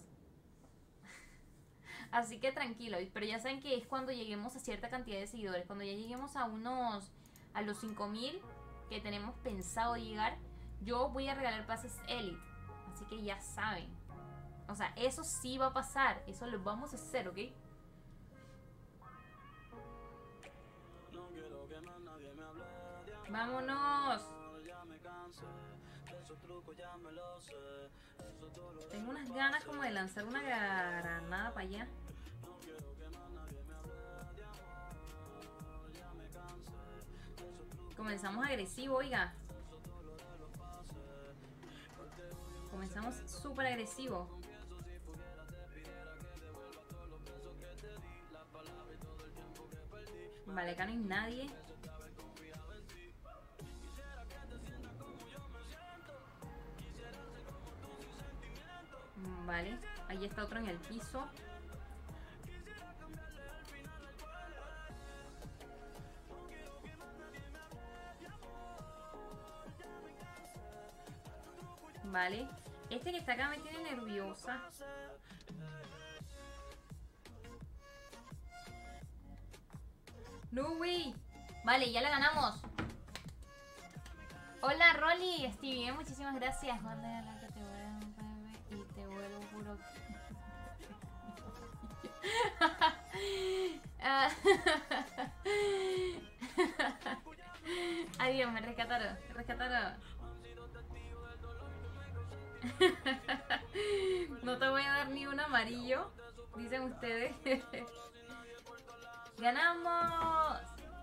Speaker 1: Así que tranquilo, pero ya saben que es cuando lleguemos a cierta cantidad de seguidores. Cuando ya lleguemos a unos a los cinco mil que tenemos pensado llegar, yo voy a regalar pases Elite. Así que ya saben. O sea, eso sí va a pasar. Eso lo vamos a hacer, ¿ok? ¡Vámonos! Tengo unas ganas como de lanzar una granada para allá. Comenzamos agresivo, oiga. Comenzamos súper agresivo. Vale, acá no hay nadie. Vale, ahí está otro en el piso. Vale, este que está acá me tiene nerviosa. No way. Vale, ya la ganamos. Hola Rolly, Stevie, muchísimas gracias. Manda la que te voy a y te vuelvo puro. Adiós, me rescataron, me rescataron. No te voy a dar ni un amarillo, dicen ustedes. ¡Ganamos!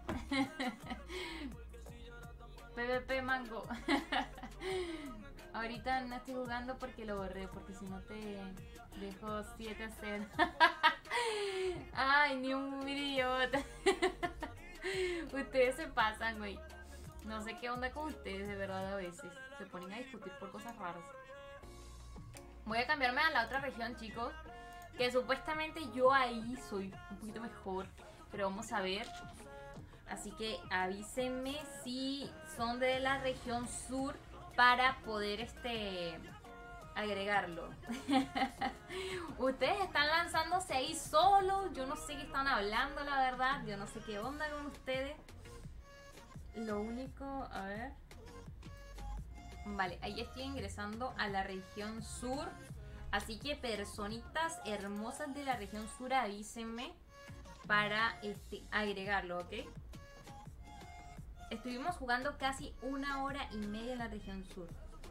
Speaker 1: P V P Mango. Ahorita no estoy jugando porque lo borré, porque si no te dejo siete a cero. Ay, ni un idiota. Ustedes se pasan, güey. No sé qué onda con ustedes, de verdad, a veces. Se ponen a discutir por cosas raras. Voy a cambiarme a la otra región, chicos. Que supuestamente yo ahí soy un poquito mejor. Pero vamos a ver. Así que avísenme si son de la región sur para poder este agregarlo. Ustedes están lanzándose ahí solos. Yo no sé qué están hablando, la verdad. Yo no sé qué onda con ustedes. Lo único, a ver. Vale, ahí estoy ingresando a la región sur. Así que personitas hermosas de la región sur, avísenme para este, agregarlo, ¿ok? Estuvimos jugando casi una hora y media en la región sur.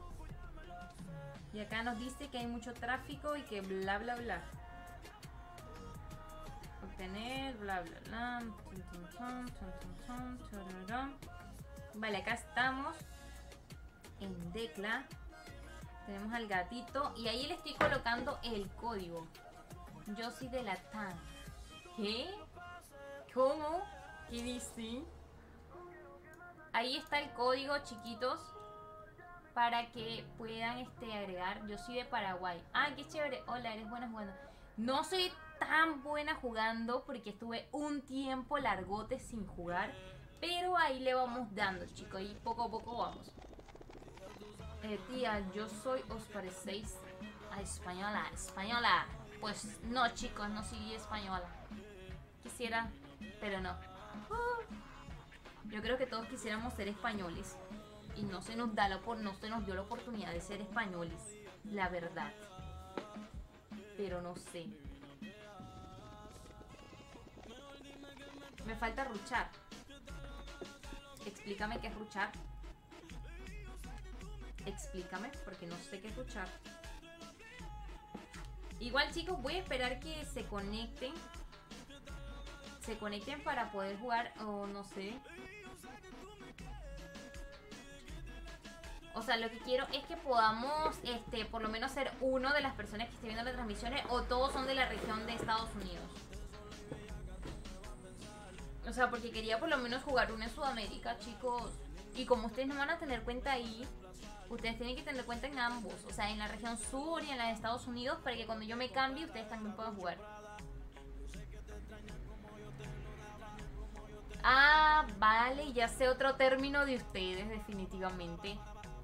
Speaker 1: Y acá nos dice que hay mucho tráfico y que bla bla bla. Obtener, bla bla bla. Vale, acá estamos en Decla. Tenemos al gatito y ahí le estoy colocando el código. Yo soy de la T A N. ¿Qué? ¿Cómo? ¿Qué dice? Ahí está el código, chiquitos, para que puedan este, agregar. Yo soy de Paraguay. Ah, qué chévere. Hola, eres buena jugando. No soy tan buena jugando porque estuve un tiempo largote sin jugar, pero ahí le vamos dando, chicos, y poco a poco vamos. Eh, tía, yo soy, os parecéis a española, española. Pues no, chicos, no soy española. Quisiera, pero no. Uh, yo creo que todos quisiéramos ser españoles y no se nos da la no se nos dio la oportunidad de ser españoles, la verdad. Pero no sé. Me falta ruchar. Explícame qué es ruchar. Explícame, porque no sé qué es ruchar. Igual, chicos, voy a esperar que se conecten. Se conecten para poder jugar, o no sé. O sea, lo que quiero es que podamos, este, por lo menos ser uno de las personas que esté viendo las transmisiones, o todos son de la región de Estados Unidos. O sea, porque quería por lo menos jugar uno en Sudamérica, chicos. Y como ustedes no van a tener cuenta ahí, ustedes tienen que tener cuenta en ambos. O sea, en la región sur y en la de Estados Unidos, para que cuando yo me cambie, ustedes también puedan jugar. Ah, vale, ya sé otro término de ustedes, definitivamente.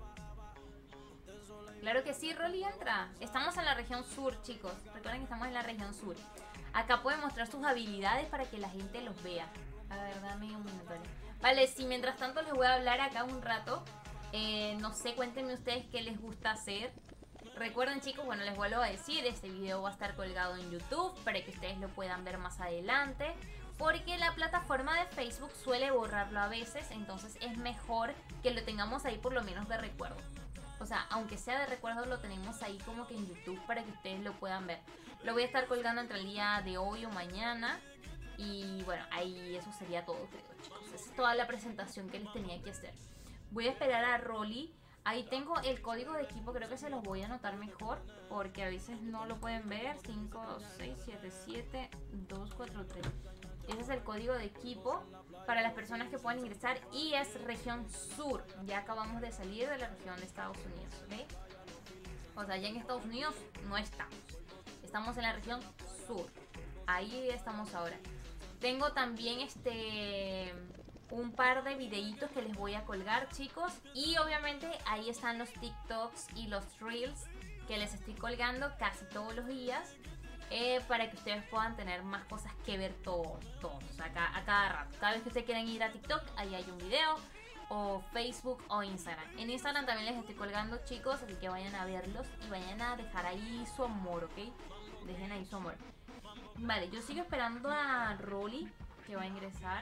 Speaker 1: Claro que sí, Rolly, entra. Estamos en la región sur, chicos. Recuerden que estamos en la región sur. Acá pueden mostrar sus habilidades para que la gente los vea. A ver, dame un minuto. Vale, si mientras tanto les voy a hablar acá un rato. Eh, no sé, cuéntenme ustedes qué les gusta hacer. Recuerden, chicos, bueno, les vuelvo a decir, este video va a estar colgado en YouTube para que ustedes lo puedan ver más adelante, porque la plataforma de Facebook suele borrarlo a veces, entonces es mejor que lo tengamos ahí por lo menos de recuerdo. O sea, aunque sea de recuerdo, lo tenemos ahí como que en YouTube para que ustedes lo puedan ver. Lo voy a estar colgando entre el día de hoy o mañana. Y bueno, ahí eso sería todo, creo, chicos. Esa es toda la presentación que les tenía que hacer. Voy a esperar a Rolly. Ahí tengo el código de equipo, creo que se los voy a anotar mejor, porque a veces no lo pueden ver. Cinco seis siete siete dos cuatro tres. Ese es el código de equipo para las personas que puedan ingresar y es región sur. Ya acabamos de salir de la región de Estados Unidos, ¿ok? O sea, ya en Estados Unidos no estamos. Estamos en la región sur. Ahí estamos ahora. Tengo también este... un par de videitos que les voy a colgar, chicos, y obviamente ahí están los TikToks y los Reels que les estoy colgando casi todos los días, eh, para que ustedes puedan tener más cosas que ver todos, todos, o sea, a, a cada rato. Cada vez que ustedes quieran ir a TikTok, ahí hay un video, o Facebook o Instagram. En Instagram también les estoy colgando, chicos, así que vayan a verlos y vayan a dejar ahí su amor, ¿ok? Dejen ahí su amor. Vale, yo sigo esperando a Rolly, que va a ingresar.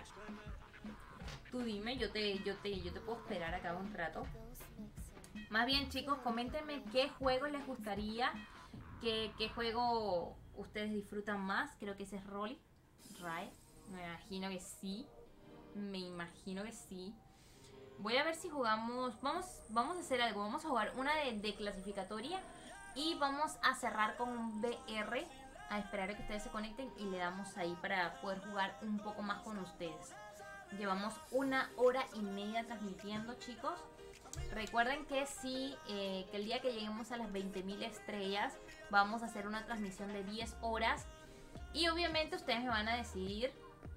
Speaker 1: Tú dime, yo te, yo te, yo te puedo esperar acá un rato. Más bien, chicos, coméntenme qué juego les gustaría, qué, qué juego ustedes disfrutan más. Creo que ese es Rolly. Rae. Me imagino que sí. Me imagino que sí. Voy a ver si jugamos. Vamos, vamos a hacer algo. Vamos a jugar una de, de clasificatoria. Y vamos a cerrar con un B R. A esperar a que ustedes se conecten y le damos ahí para poder jugar un poco más con ustedes. Llevamos una hora y media transmitiendo, chicos. Recuerden que sí, eh, que el día que lleguemos a las veinte mil estrellas vamos a hacer una transmisión de diez horas. Y obviamente ustedes me van a decidir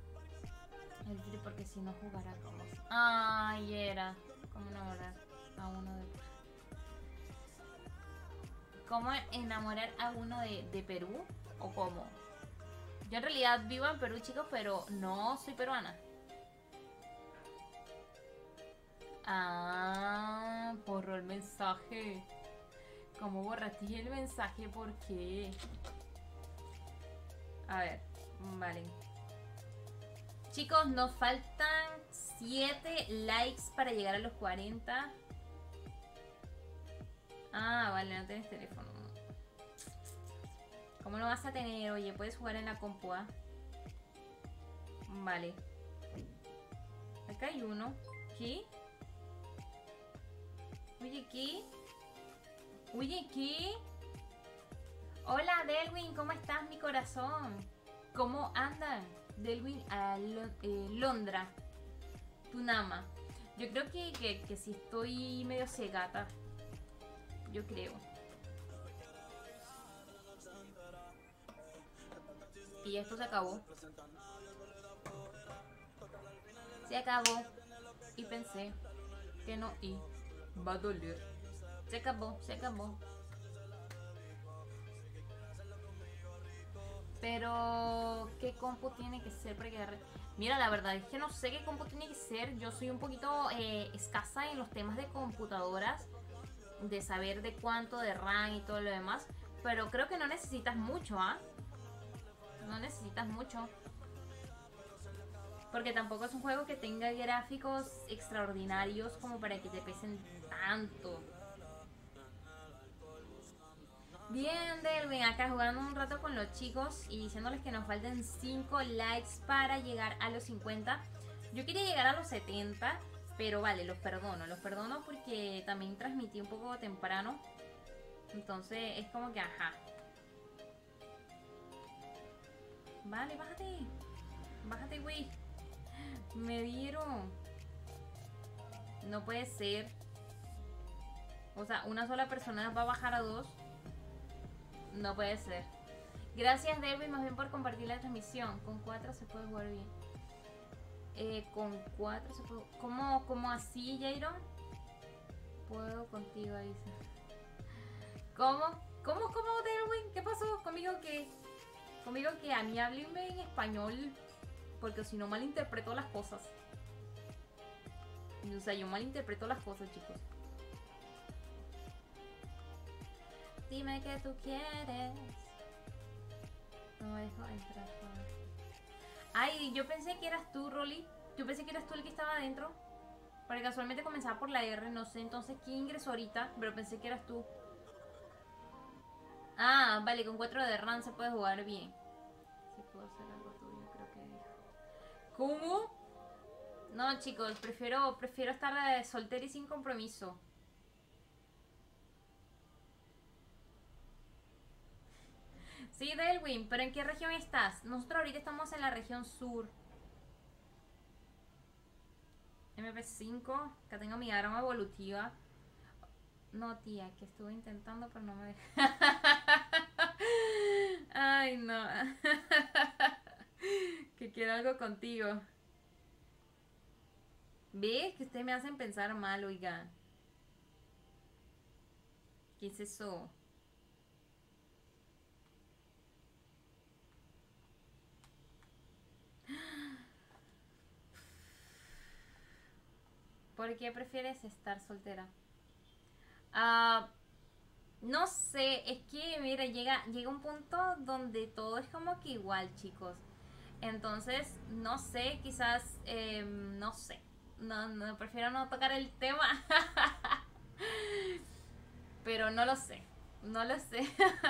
Speaker 1: el porque si no jugará como... Ay, era ¿cómo enamorar a uno de... ¿Cómo enamorar a uno de, de Perú? ¿O cómo? Yo en realidad vivo en Perú, chicos, pero no soy peruana. Ah, borró el mensaje. ¿Cómo borraste el mensaje? ¿Por qué? A ver, vale. Chicos, nos faltan siete likes para llegar a los cuarenta. Ah, vale, no tienes teléfono. ¿Cómo lo vas a tener? Oye, puedes jugar en la compu, ¿ah? Vale. Acá hay uno. ¿Qué? Oye, ¿qué? Oye, ¿qué? Hola, Delwin, ¿cómo estás, mi corazón? ¿Cómo andan? Delwin a Lo- eh, Londra. Tunama. Yo creo que, que, que sí estoy medio cegata. Yo creo. Y esto se acabó. Se acabó. Y pensé que no y va a doler. Se acabó, se acabó. Pero ¿qué compu tiene que ser para que agarre? Mira, la verdad es que no sé qué compu tiene que ser. Yo soy un poquito eh, escasa en los temas de computadoras, de saber de cuánto de RAM y todo lo demás. Pero creo que no necesitas mucho, ¿ah? ¿eh? No necesitas mucho. Porque tampoco es un juego que tenga gráficos extraordinarios como para que te pesen tanto. Bien, Delvin, acá jugando un rato con los chicos y diciéndoles que nos faltan cinco likes para llegar a los cincuenta. Yo quería llegar a los setenta, pero vale, los perdono. Los perdono porque también transmití un poco temprano. Entonces es como que, ajá. Vale, bájate. Bájate, güey. Me dieron. No puede ser. O sea, una sola persona va a bajar a dos. No puede ser. Gracias, Delvin, más bien por compartir la transmisión. Con cuatro se puede jugar bien. Eh, con cuatro se puede... ¿Cómo, cómo así, Jairon? Puedo contigo, dice. ¿Cómo? ¿Cómo, cómo, Delvin? ¿Qué pasó? ¿Conmigo qué? ¿Conmigo qué? A mí háblenme en español. porque si no malinterpreto las cosas. O sea, yo malinterpreto las cosas, chicos. Dime que tú quieres. No me dejo entrar. Ay, yo pensé que eras tú, Rolly. Yo pensé que eras tú el que estaba adentro. Porque casualmente comenzaba por la R, no sé entonces quién ingresó ahorita, pero pensé que eras tú. Ah, vale, con cuatro de RAM se puede jugar bien. Si puedo hacer algo tuyo, creo que dijo. ¿Cómo? No, chicos, prefiero, prefiero estar eh, soltera y sin compromiso. Sí, Delwin, pero ¿en qué región estás? Nosotros ahorita estamos en la región sur. M P cinco, acá tengo mi arma evolutiva. No, tía, que estuve intentando, pero no me deja. Ay, no. Que quiero algo contigo. ¿Ves? Que ustedes me hacen pensar mal, oigan. ¿Qué es eso? ¿Por qué prefieres estar soltera? Ah, no sé, es que, mira, llega, llega un punto donde todo es como que igual, chicos. Entonces, no sé, quizás, eh, no sé. No, no, prefiero no tocar el tema. Pero no lo sé. No lo sé.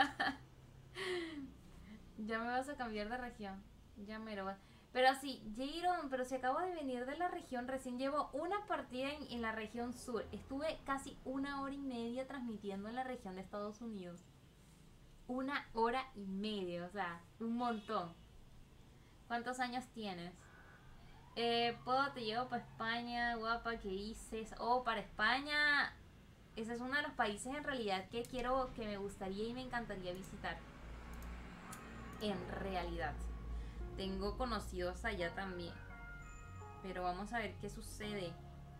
Speaker 1: Ya me vas a cambiar de región. Ya me lo vas. Pero sí, Jaron, pero si acabo de venir de la región, recién llevo una partida en, en la región sur. Estuve casi una hora y media transmitiendo en la región de Estados Unidos. Una hora y media, o sea, un montón. ¿Cuántos años tienes? Eh, puedo, te llevo para España, guapa, ¿qué dices? Oh, para España. Ese es uno de los países en realidad que quiero, que me gustaría y me encantaría visitar. En realidad. Tengo conocidos allá también. Pero vamos a ver qué sucede.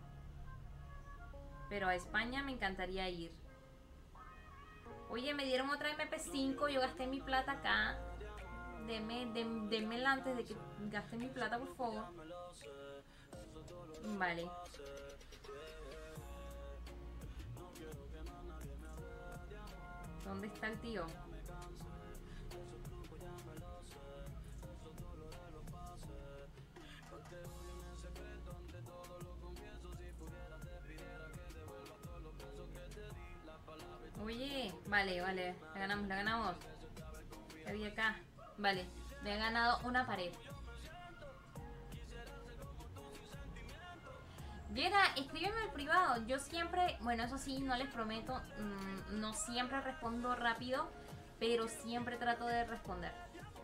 Speaker 1: Pero a España me encantaría ir. Oye, me dieron otra M P cinco. Yo gasté mi plata acá. Deme, dem, démela antes de que gaste mi plata, por favor. Vale. ¿Dónde está el tío? Oye, vale, vale, la ganamos, la ganamos. ¿Qué había acá? Vale, me ha ganado una pared. Viera, escríbeme al privado. Yo siempre, bueno, eso sí, no les prometo, mmm, no siempre respondo rápido, pero siempre trato de responder.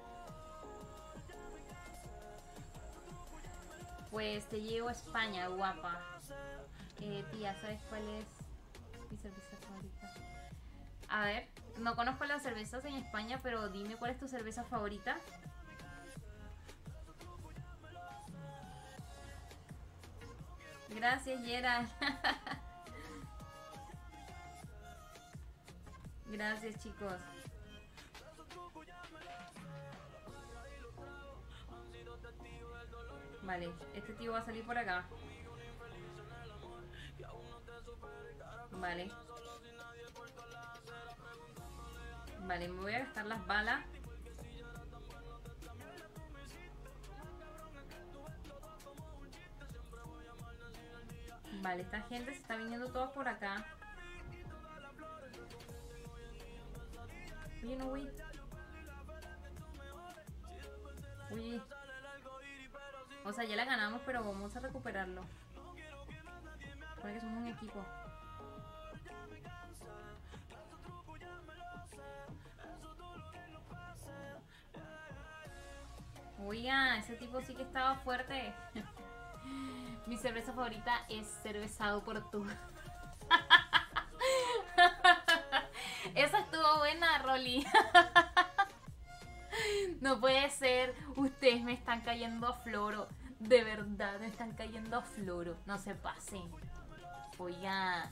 Speaker 1: Pues te llevo a España, guapa. Eh, tía, ¿sabes cuál es mi cerveza favorita? A ver, no conozco las cervezas en España, pero dime cuál es tu cerveza favorita. Gracias, Gerald. Gracias, chicos. Vale, este tío va a salir por acá. Vale. Vale, me voy a gastar las balas. Vale, esta gente se está viniendo todos por acá. Oye, no, güey. Oye. O sea, ya la ganamos, pero vamos a recuperarlo. Porque somos un equipo. Oiga, ese tipo sí que estaba fuerte. Mi cerveza favorita es cervezado por tú. Esa estuvo buena, Rolly. No puede ser. Ustedes me están cayendo a floro. De verdad, me están cayendo a floro. No se pasen. Oiga.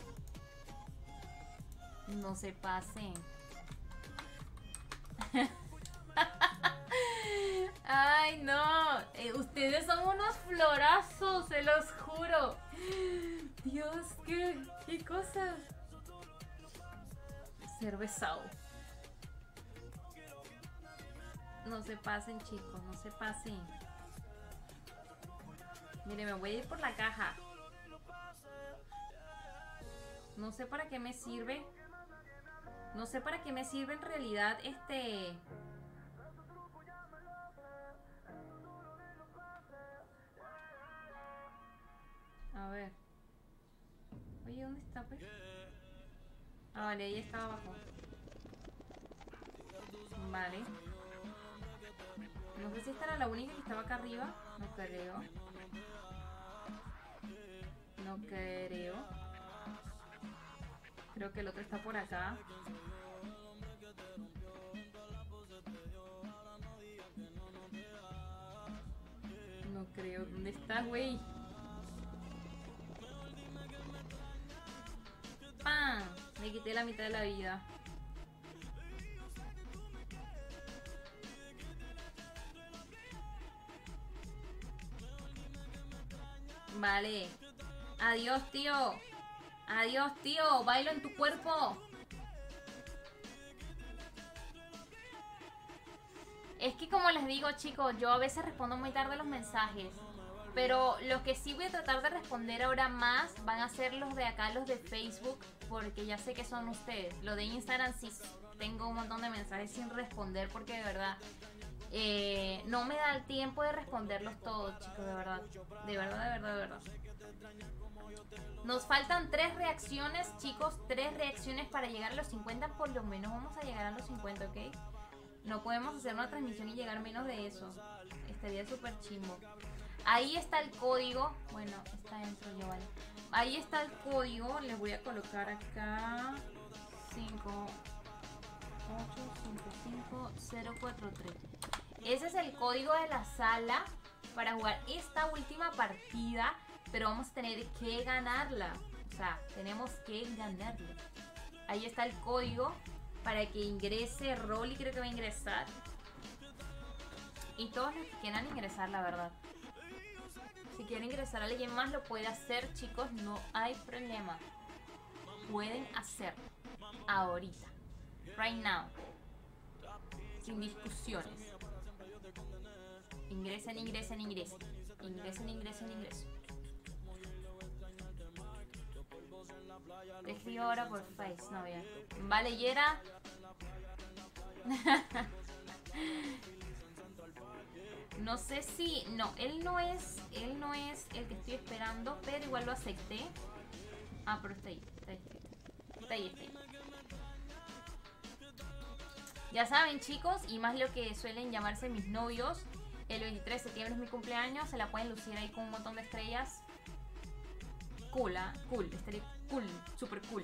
Speaker 1: No se pasen. Ay, no. Eh, ustedes son unos florazos, se los juro. Dios, qué, qué cosas. Cervezao. No se pasen, chicos, no se pasen. Mire, me voy a ir por la caja. No sé para qué me sirve. No sé para qué me sirve en realidad este... A ver. Oye, ¿dónde está, pues? Ah, vale, ahí está abajo. Vale. No sé si esta era la única que estaba acá arriba. No creo. No creo. Creo que el otro está por acá. No creo. ¿Dónde está, güey? ¡Pam! Me quité la mitad de la vida. Vale. Adiós, tío. Adiós, tío. Bailo en tu cuerpo. Es que como les digo, chicos, yo a veces respondo muy tarde los mensajes. Pero los que sí voy a tratar de responder ahora más van a ser los de acá, los de Facebook, porque ya sé que son ustedes. Lo de Instagram sí tengo un montón de mensajes sin responder porque de verdad eh, no me da el tiempo de responderlos todos, chicos, de verdad. De verdad, de verdad, de verdad. Nos faltan tres reacciones, chicos, tres reacciones para llegar a los cincuenta. Por lo menos vamos a llegar a los cincuenta, ¿ok? No podemos hacer una transmisión y llegar menos de eso. Estaría súper chimbo. Ahí está el código. Bueno, está dentro yo, vale. Ahí está el código. Les voy a colocar acá cinco ocho cinco cinco cero cuatro tres. Ese es el código de la sala para jugar esta última partida. Pero vamos a tener que ganarla. O sea, tenemos que ganarla. Ahí está el código para que ingrese. Rolly creo que va a ingresar. Y todos los que quieran ingresar, la verdad. Si quieren ingresar a alguien más, lo puede hacer, chicos. No hay problema. Pueden hacerlo. Ahorita. Right now. Sin discusiones. Ingresen, ingresen, ingresen. Ingresen, ingresen, ingresen. Te escribo ahora por Face, no bien. Vale, Yera. No sé si... No, él no es... Él no es el que estoy esperando, pero igual lo acepté. Ah, pero está ahí. Está ahí, está ahí. Está ahí. Ya saben, chicos, y más lo que suelen llamarse mis novios. El veintitrés de septiembre es mi cumpleaños. Se la pueden lucir ahí con un montón de estrellas. Cool, ¿eh? Cool. Estaría cool. Super cool.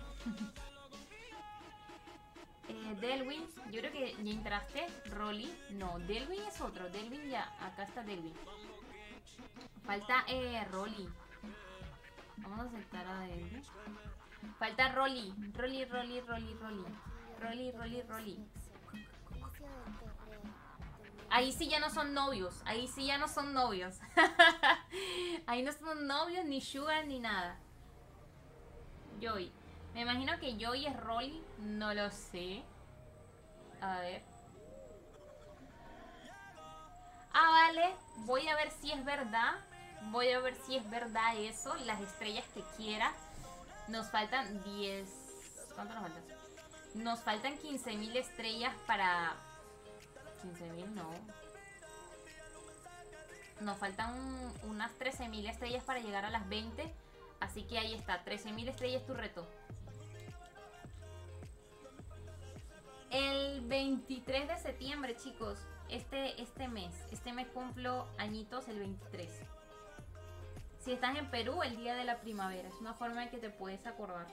Speaker 1: Eh, Delwin, yo creo que ya entraste. Rolly, no, Delwin es otro. Delwin ya, acá está Delwin. Falta eh, Rolly. Vamos a aceptar a Delwin. Falta Rolly, Rolly, Rolly, Rolly, Rolly. Rolly, Rolly, Rolly. Ahí sí ya no son novios. Ahí sí ya no son novios. Ahí no son novios, ni sugar, ni nada. Joy. Me imagino que Joy es Rolly. No lo sé. A ver. Ah, vale. Voy a ver si es verdad. Voy a ver si es verdad eso. Las estrellas que quiera. Nos faltan diez. ¿Cuánto nos falta? Nos faltan quince mil estrellas para... quince mil no. Nos faltan un, unas trece mil estrellas para llegar a las veinte. Así que ahí está. trece mil estrellas tu reto. El veintitrés de septiembre, chicos. Este, este mes. Este mes cumplo añitos el veintitrés. Si estás en Perú, el día de la primavera. Es una forma en que te puedes acordar.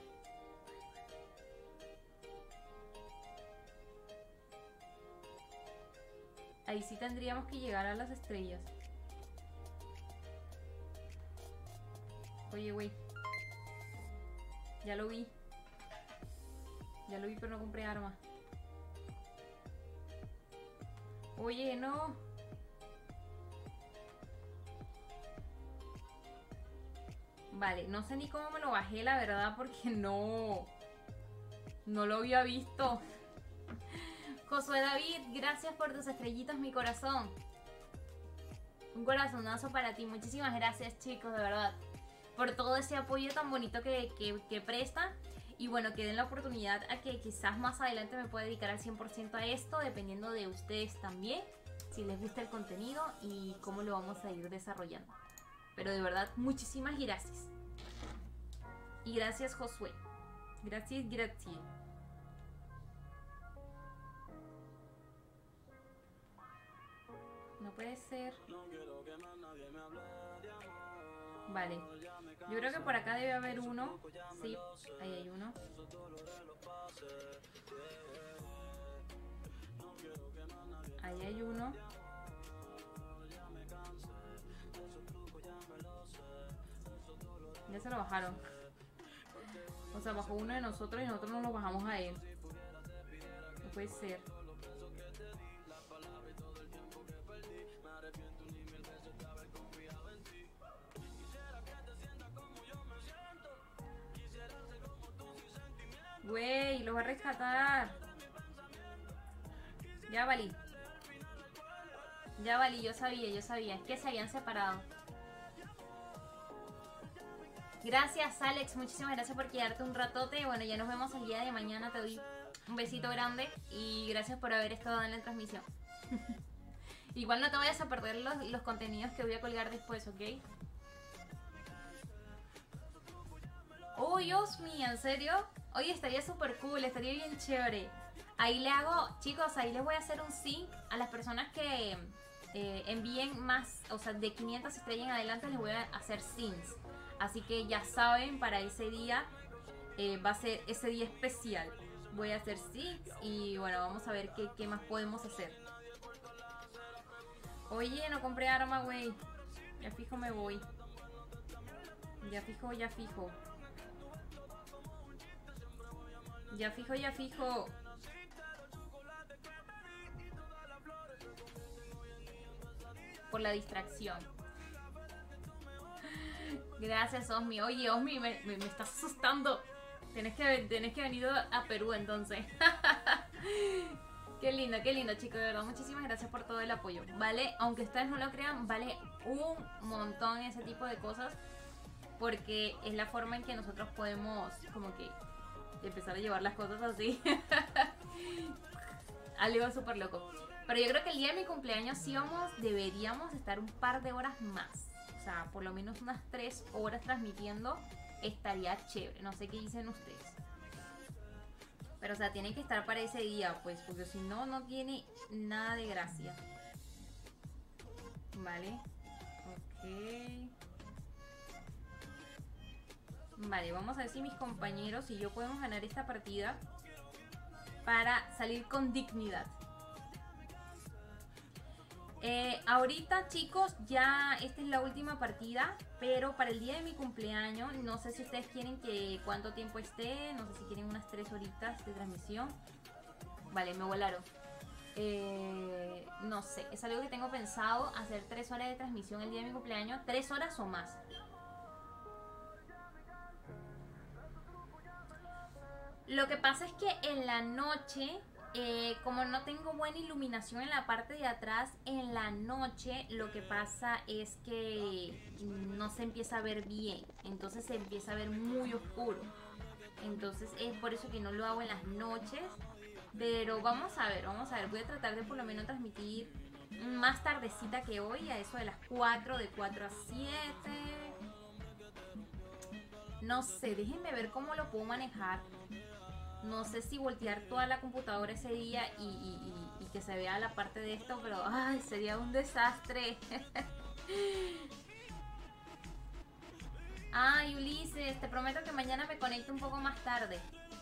Speaker 1: Ahí sí tendríamos que llegar a las estrellas. Oye, güey. Ya lo vi. Ya lo vi, pero no compré arma. Oye, no. Vale, no sé ni cómo me lo bajé, la verdad, porque no... No lo había visto. Josué David, gracias por tus estrellitas, mi corazón. Un corazonazo para ti. Muchísimas gracias, chicos, de verdad, por todo ese apoyo tan bonito que, que, que prestan. Y bueno, que den la oportunidad a que quizás más adelante me pueda dedicar al cien por ciento a esto, dependiendo de ustedes también, si les gusta el contenido y cómo lo vamos a ir desarrollando. Pero de verdad, muchísimas gracias. Y gracias, Josué. Gracias, gracias. No puede ser. Vale. Yo creo que por acá debe haber uno. Sí, ahí hay uno. Ahí hay uno. Ya se lo bajaron. O sea, bajó uno de nosotros y nosotros no lo bajamos a él. No puede ser. Güey, lo va a rescatar. Ya valí. Ya valí, yo sabía, yo sabía. Es que se habían separado. Gracias, Alex. Muchísimas gracias por quedarte un ratote. Bueno, ya nos vemos el día de mañana. Te doy un besito grande. Y gracias por haber estado en la transmisión. Igual no te vayas a perder los, los contenidos que voy a colgar después, ¿ok? Uy, Dios mío, ¿en serio? Oye, estaría súper cool, estaría bien chévere. Ahí le hago, chicos, ahí les voy a hacer un sync a las personas que eh, envíen más, o sea, de quinientas estrellas en adelante les voy a hacer syncs. Así que ya saben, para ese día, eh, va a ser ese día especial. Voy a hacer syncs y bueno, vamos a ver qué, qué más podemos hacer. Oye, no compré arma, güey. Ya fijo me voy. Ya fijo, ya fijo. Ya fijo, ya fijo. Por la distracción. Gracias, Osmi. Oye, Osmi, me, me, me estás asustando. Tienes que, tienes que venir a Perú entonces. Qué lindo, qué lindo, chicos. De verdad, muchísimas gracias por todo el apoyo. Vale, aunque ustedes no lo crean, vale un montón ese tipo de cosas. Porque es la forma en que nosotros podemos como que empezar a llevar las cosas así. Algo súper loco. Pero yo creo que el día de mi cumpleaños sí vamos, deberíamos estar un par de horas más. O sea, por lo menos unas tres horas transmitiendo. Estaría chévere. No sé qué dicen ustedes. Pero o sea, tienen que estar para ese día, pues. Porque si no, no tiene nada de gracia. Vale. Ok. Vale, vamos a ver si mis compañeros y yo podemos ganar esta partida para salir con dignidad. Eh, ahorita, chicos, ya esta es la última partida, pero para el día de mi cumpleaños, no sé si ustedes quieren que cuánto tiempo esté, no sé si quieren unas tres horitas de transmisión. Vale, me volaron. Eh, no sé, es algo que tengo pensado, hacer tres horas de transmisión el día de mi cumpleaños, tres horas o más. Lo que pasa es que en la noche, eh, como no tengo buena iluminación en la parte de atrás, en la noche lo que pasa es que no se empieza a ver bien. Entonces se empieza a ver muy oscuro. Entonces es por eso que no lo hago en las noches. Pero vamos a ver, vamos a ver. Voy a tratar de por lo menos transmitir más tardecita que hoy, a eso de las cuatro, de cuatro a siete. No sé, déjenme ver cómo lo puedo manejar. No sé si voltear toda la computadora ese día y, y, y, y que se vea la parte de esto, pero ay, sería un desastre. Ay, Ulises, te prometo que mañana me conecto un poco más tarde.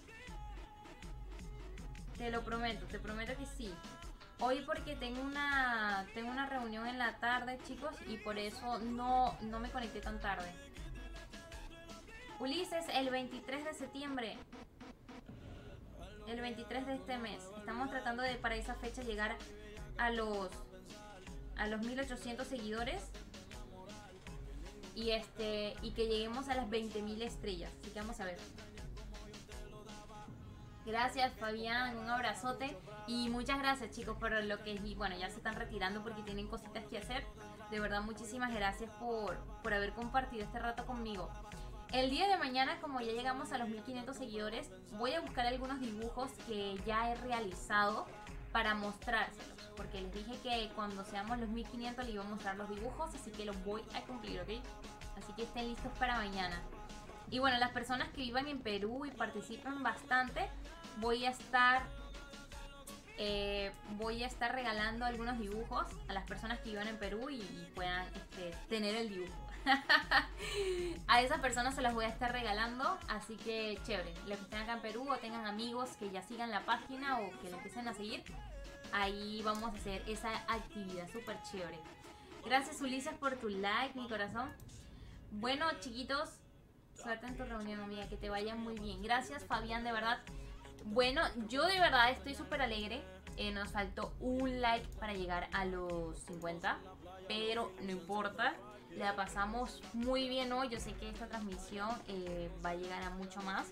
Speaker 1: Te lo prometo, te prometo que sí. Hoy porque tengo una tengo una reunión en la tarde, chicos, y por eso no, no me conecté tan tarde. Ulises, el veintitrés de septiembre. El veintitrés de este mes. Estamos tratando de para esa fecha llegar a los a los mil ochocientos seguidores. y este y que lleguemos a las veinte mil estrellas. Así que vamos a ver. Gracias Fabián, un abrazote y muchas gracias chicos por lo que y bueno, ya se están retirando porque tienen cositas que hacer. De verdad muchísimas gracias por, por haber compartido este rato conmigo. El día de mañana, como ya llegamos a los mil quinientos seguidores, voy a buscar algunos dibujos que ya he realizado para mostrárselos, porque les dije que cuando seamos los mil quinientos les iba a mostrar los dibujos, así que los voy a cumplir, ¿ok? Así que estén listos para mañana. Y bueno, las personas que vivan en Perú y participen bastante, voy a estar eh, voy a estar regalando algunos dibujos a las personas que vivan en Perú y, y puedan este, tener el dibujo. A esas personas se las voy a estar regalando, así que chévere. Los que estén acá en Perú o tengan amigos que ya sigan la página o que la empiecen a seguir, ahí vamos a hacer esa actividad súper chévere. Gracias Ulises por tu like, mi corazón. Bueno chiquitos, suerte en tu reunión, amiga, que te vaya muy bien. Gracias Fabián, de verdad. Bueno, yo de verdad estoy súper alegre. eh, Nos faltó un like para llegar a los cincuenta, pero no importa, la pasamos muy bien hoy. Yo sé que esta transmisión eh, va a llegar a mucho más.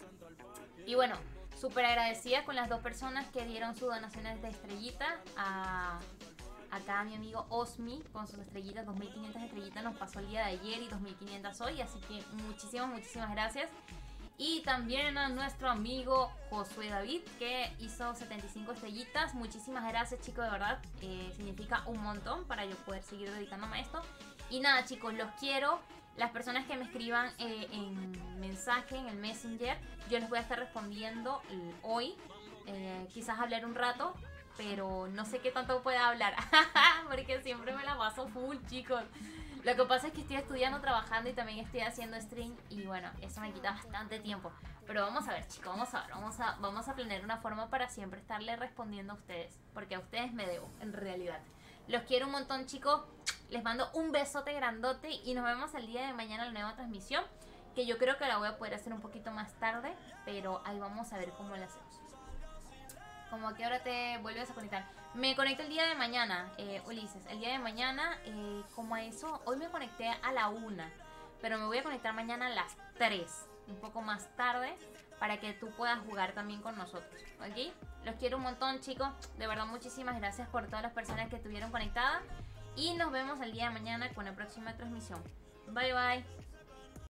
Speaker 1: Y bueno, súper agradecida con las dos personas que dieron sus donaciones de estrellita. A, acá a mi amigo Osmi con sus estrellitas, dos mil quinientas estrellitas nos pasó el día de ayer y dos mil quinientas hoy. Así que muchísimas, muchísimas gracias. Y también a nuestro amigo Josué David, que hizo setenta y cinco estrellitas. Muchísimas gracias chicos, de verdad. Eh, significa un montón para yo poder seguir dedicándome a esto. Y nada chicos, los quiero. Las personas que me escriban eh, en mensaje, en el Messenger, yo les voy a estar respondiendo hoy. Eh, quizás hablar un rato, pero no sé qué tanto pueda hablar. Porque siempre me la paso full, chicos. Lo que pasa es que estoy estudiando, trabajando y también estoy haciendo stream. Y bueno, eso me quita bastante tiempo. Pero vamos a ver chicos, vamos a ver. Vamos a, vamos a planear una forma para siempre estarle respondiendo a ustedes. Porque a ustedes me debo, en realidad. Los quiero un montón chicos. Les mando un besote grandote y nos vemos el día de mañana en la nueva transmisión, que yo creo que la voy a poder hacer un poquito más tarde, pero ahí vamos a ver cómo la hacemos. Como a qué hora te vuelves a conectar. Me conecto el día de mañana, eh, Ulises. El día de mañana, eh, como a eso, hoy me conecté a la una, pero me voy a conectar mañana a las tres, un poco más tarde, para que tú puedas jugar también con nosotros, ¿ok? Los quiero un montón chicos, de verdad muchísimas gracias por todas las personas que estuvieron conectadas. Y nos vemos el día de mañana con la próxima transmisión. Bye bye.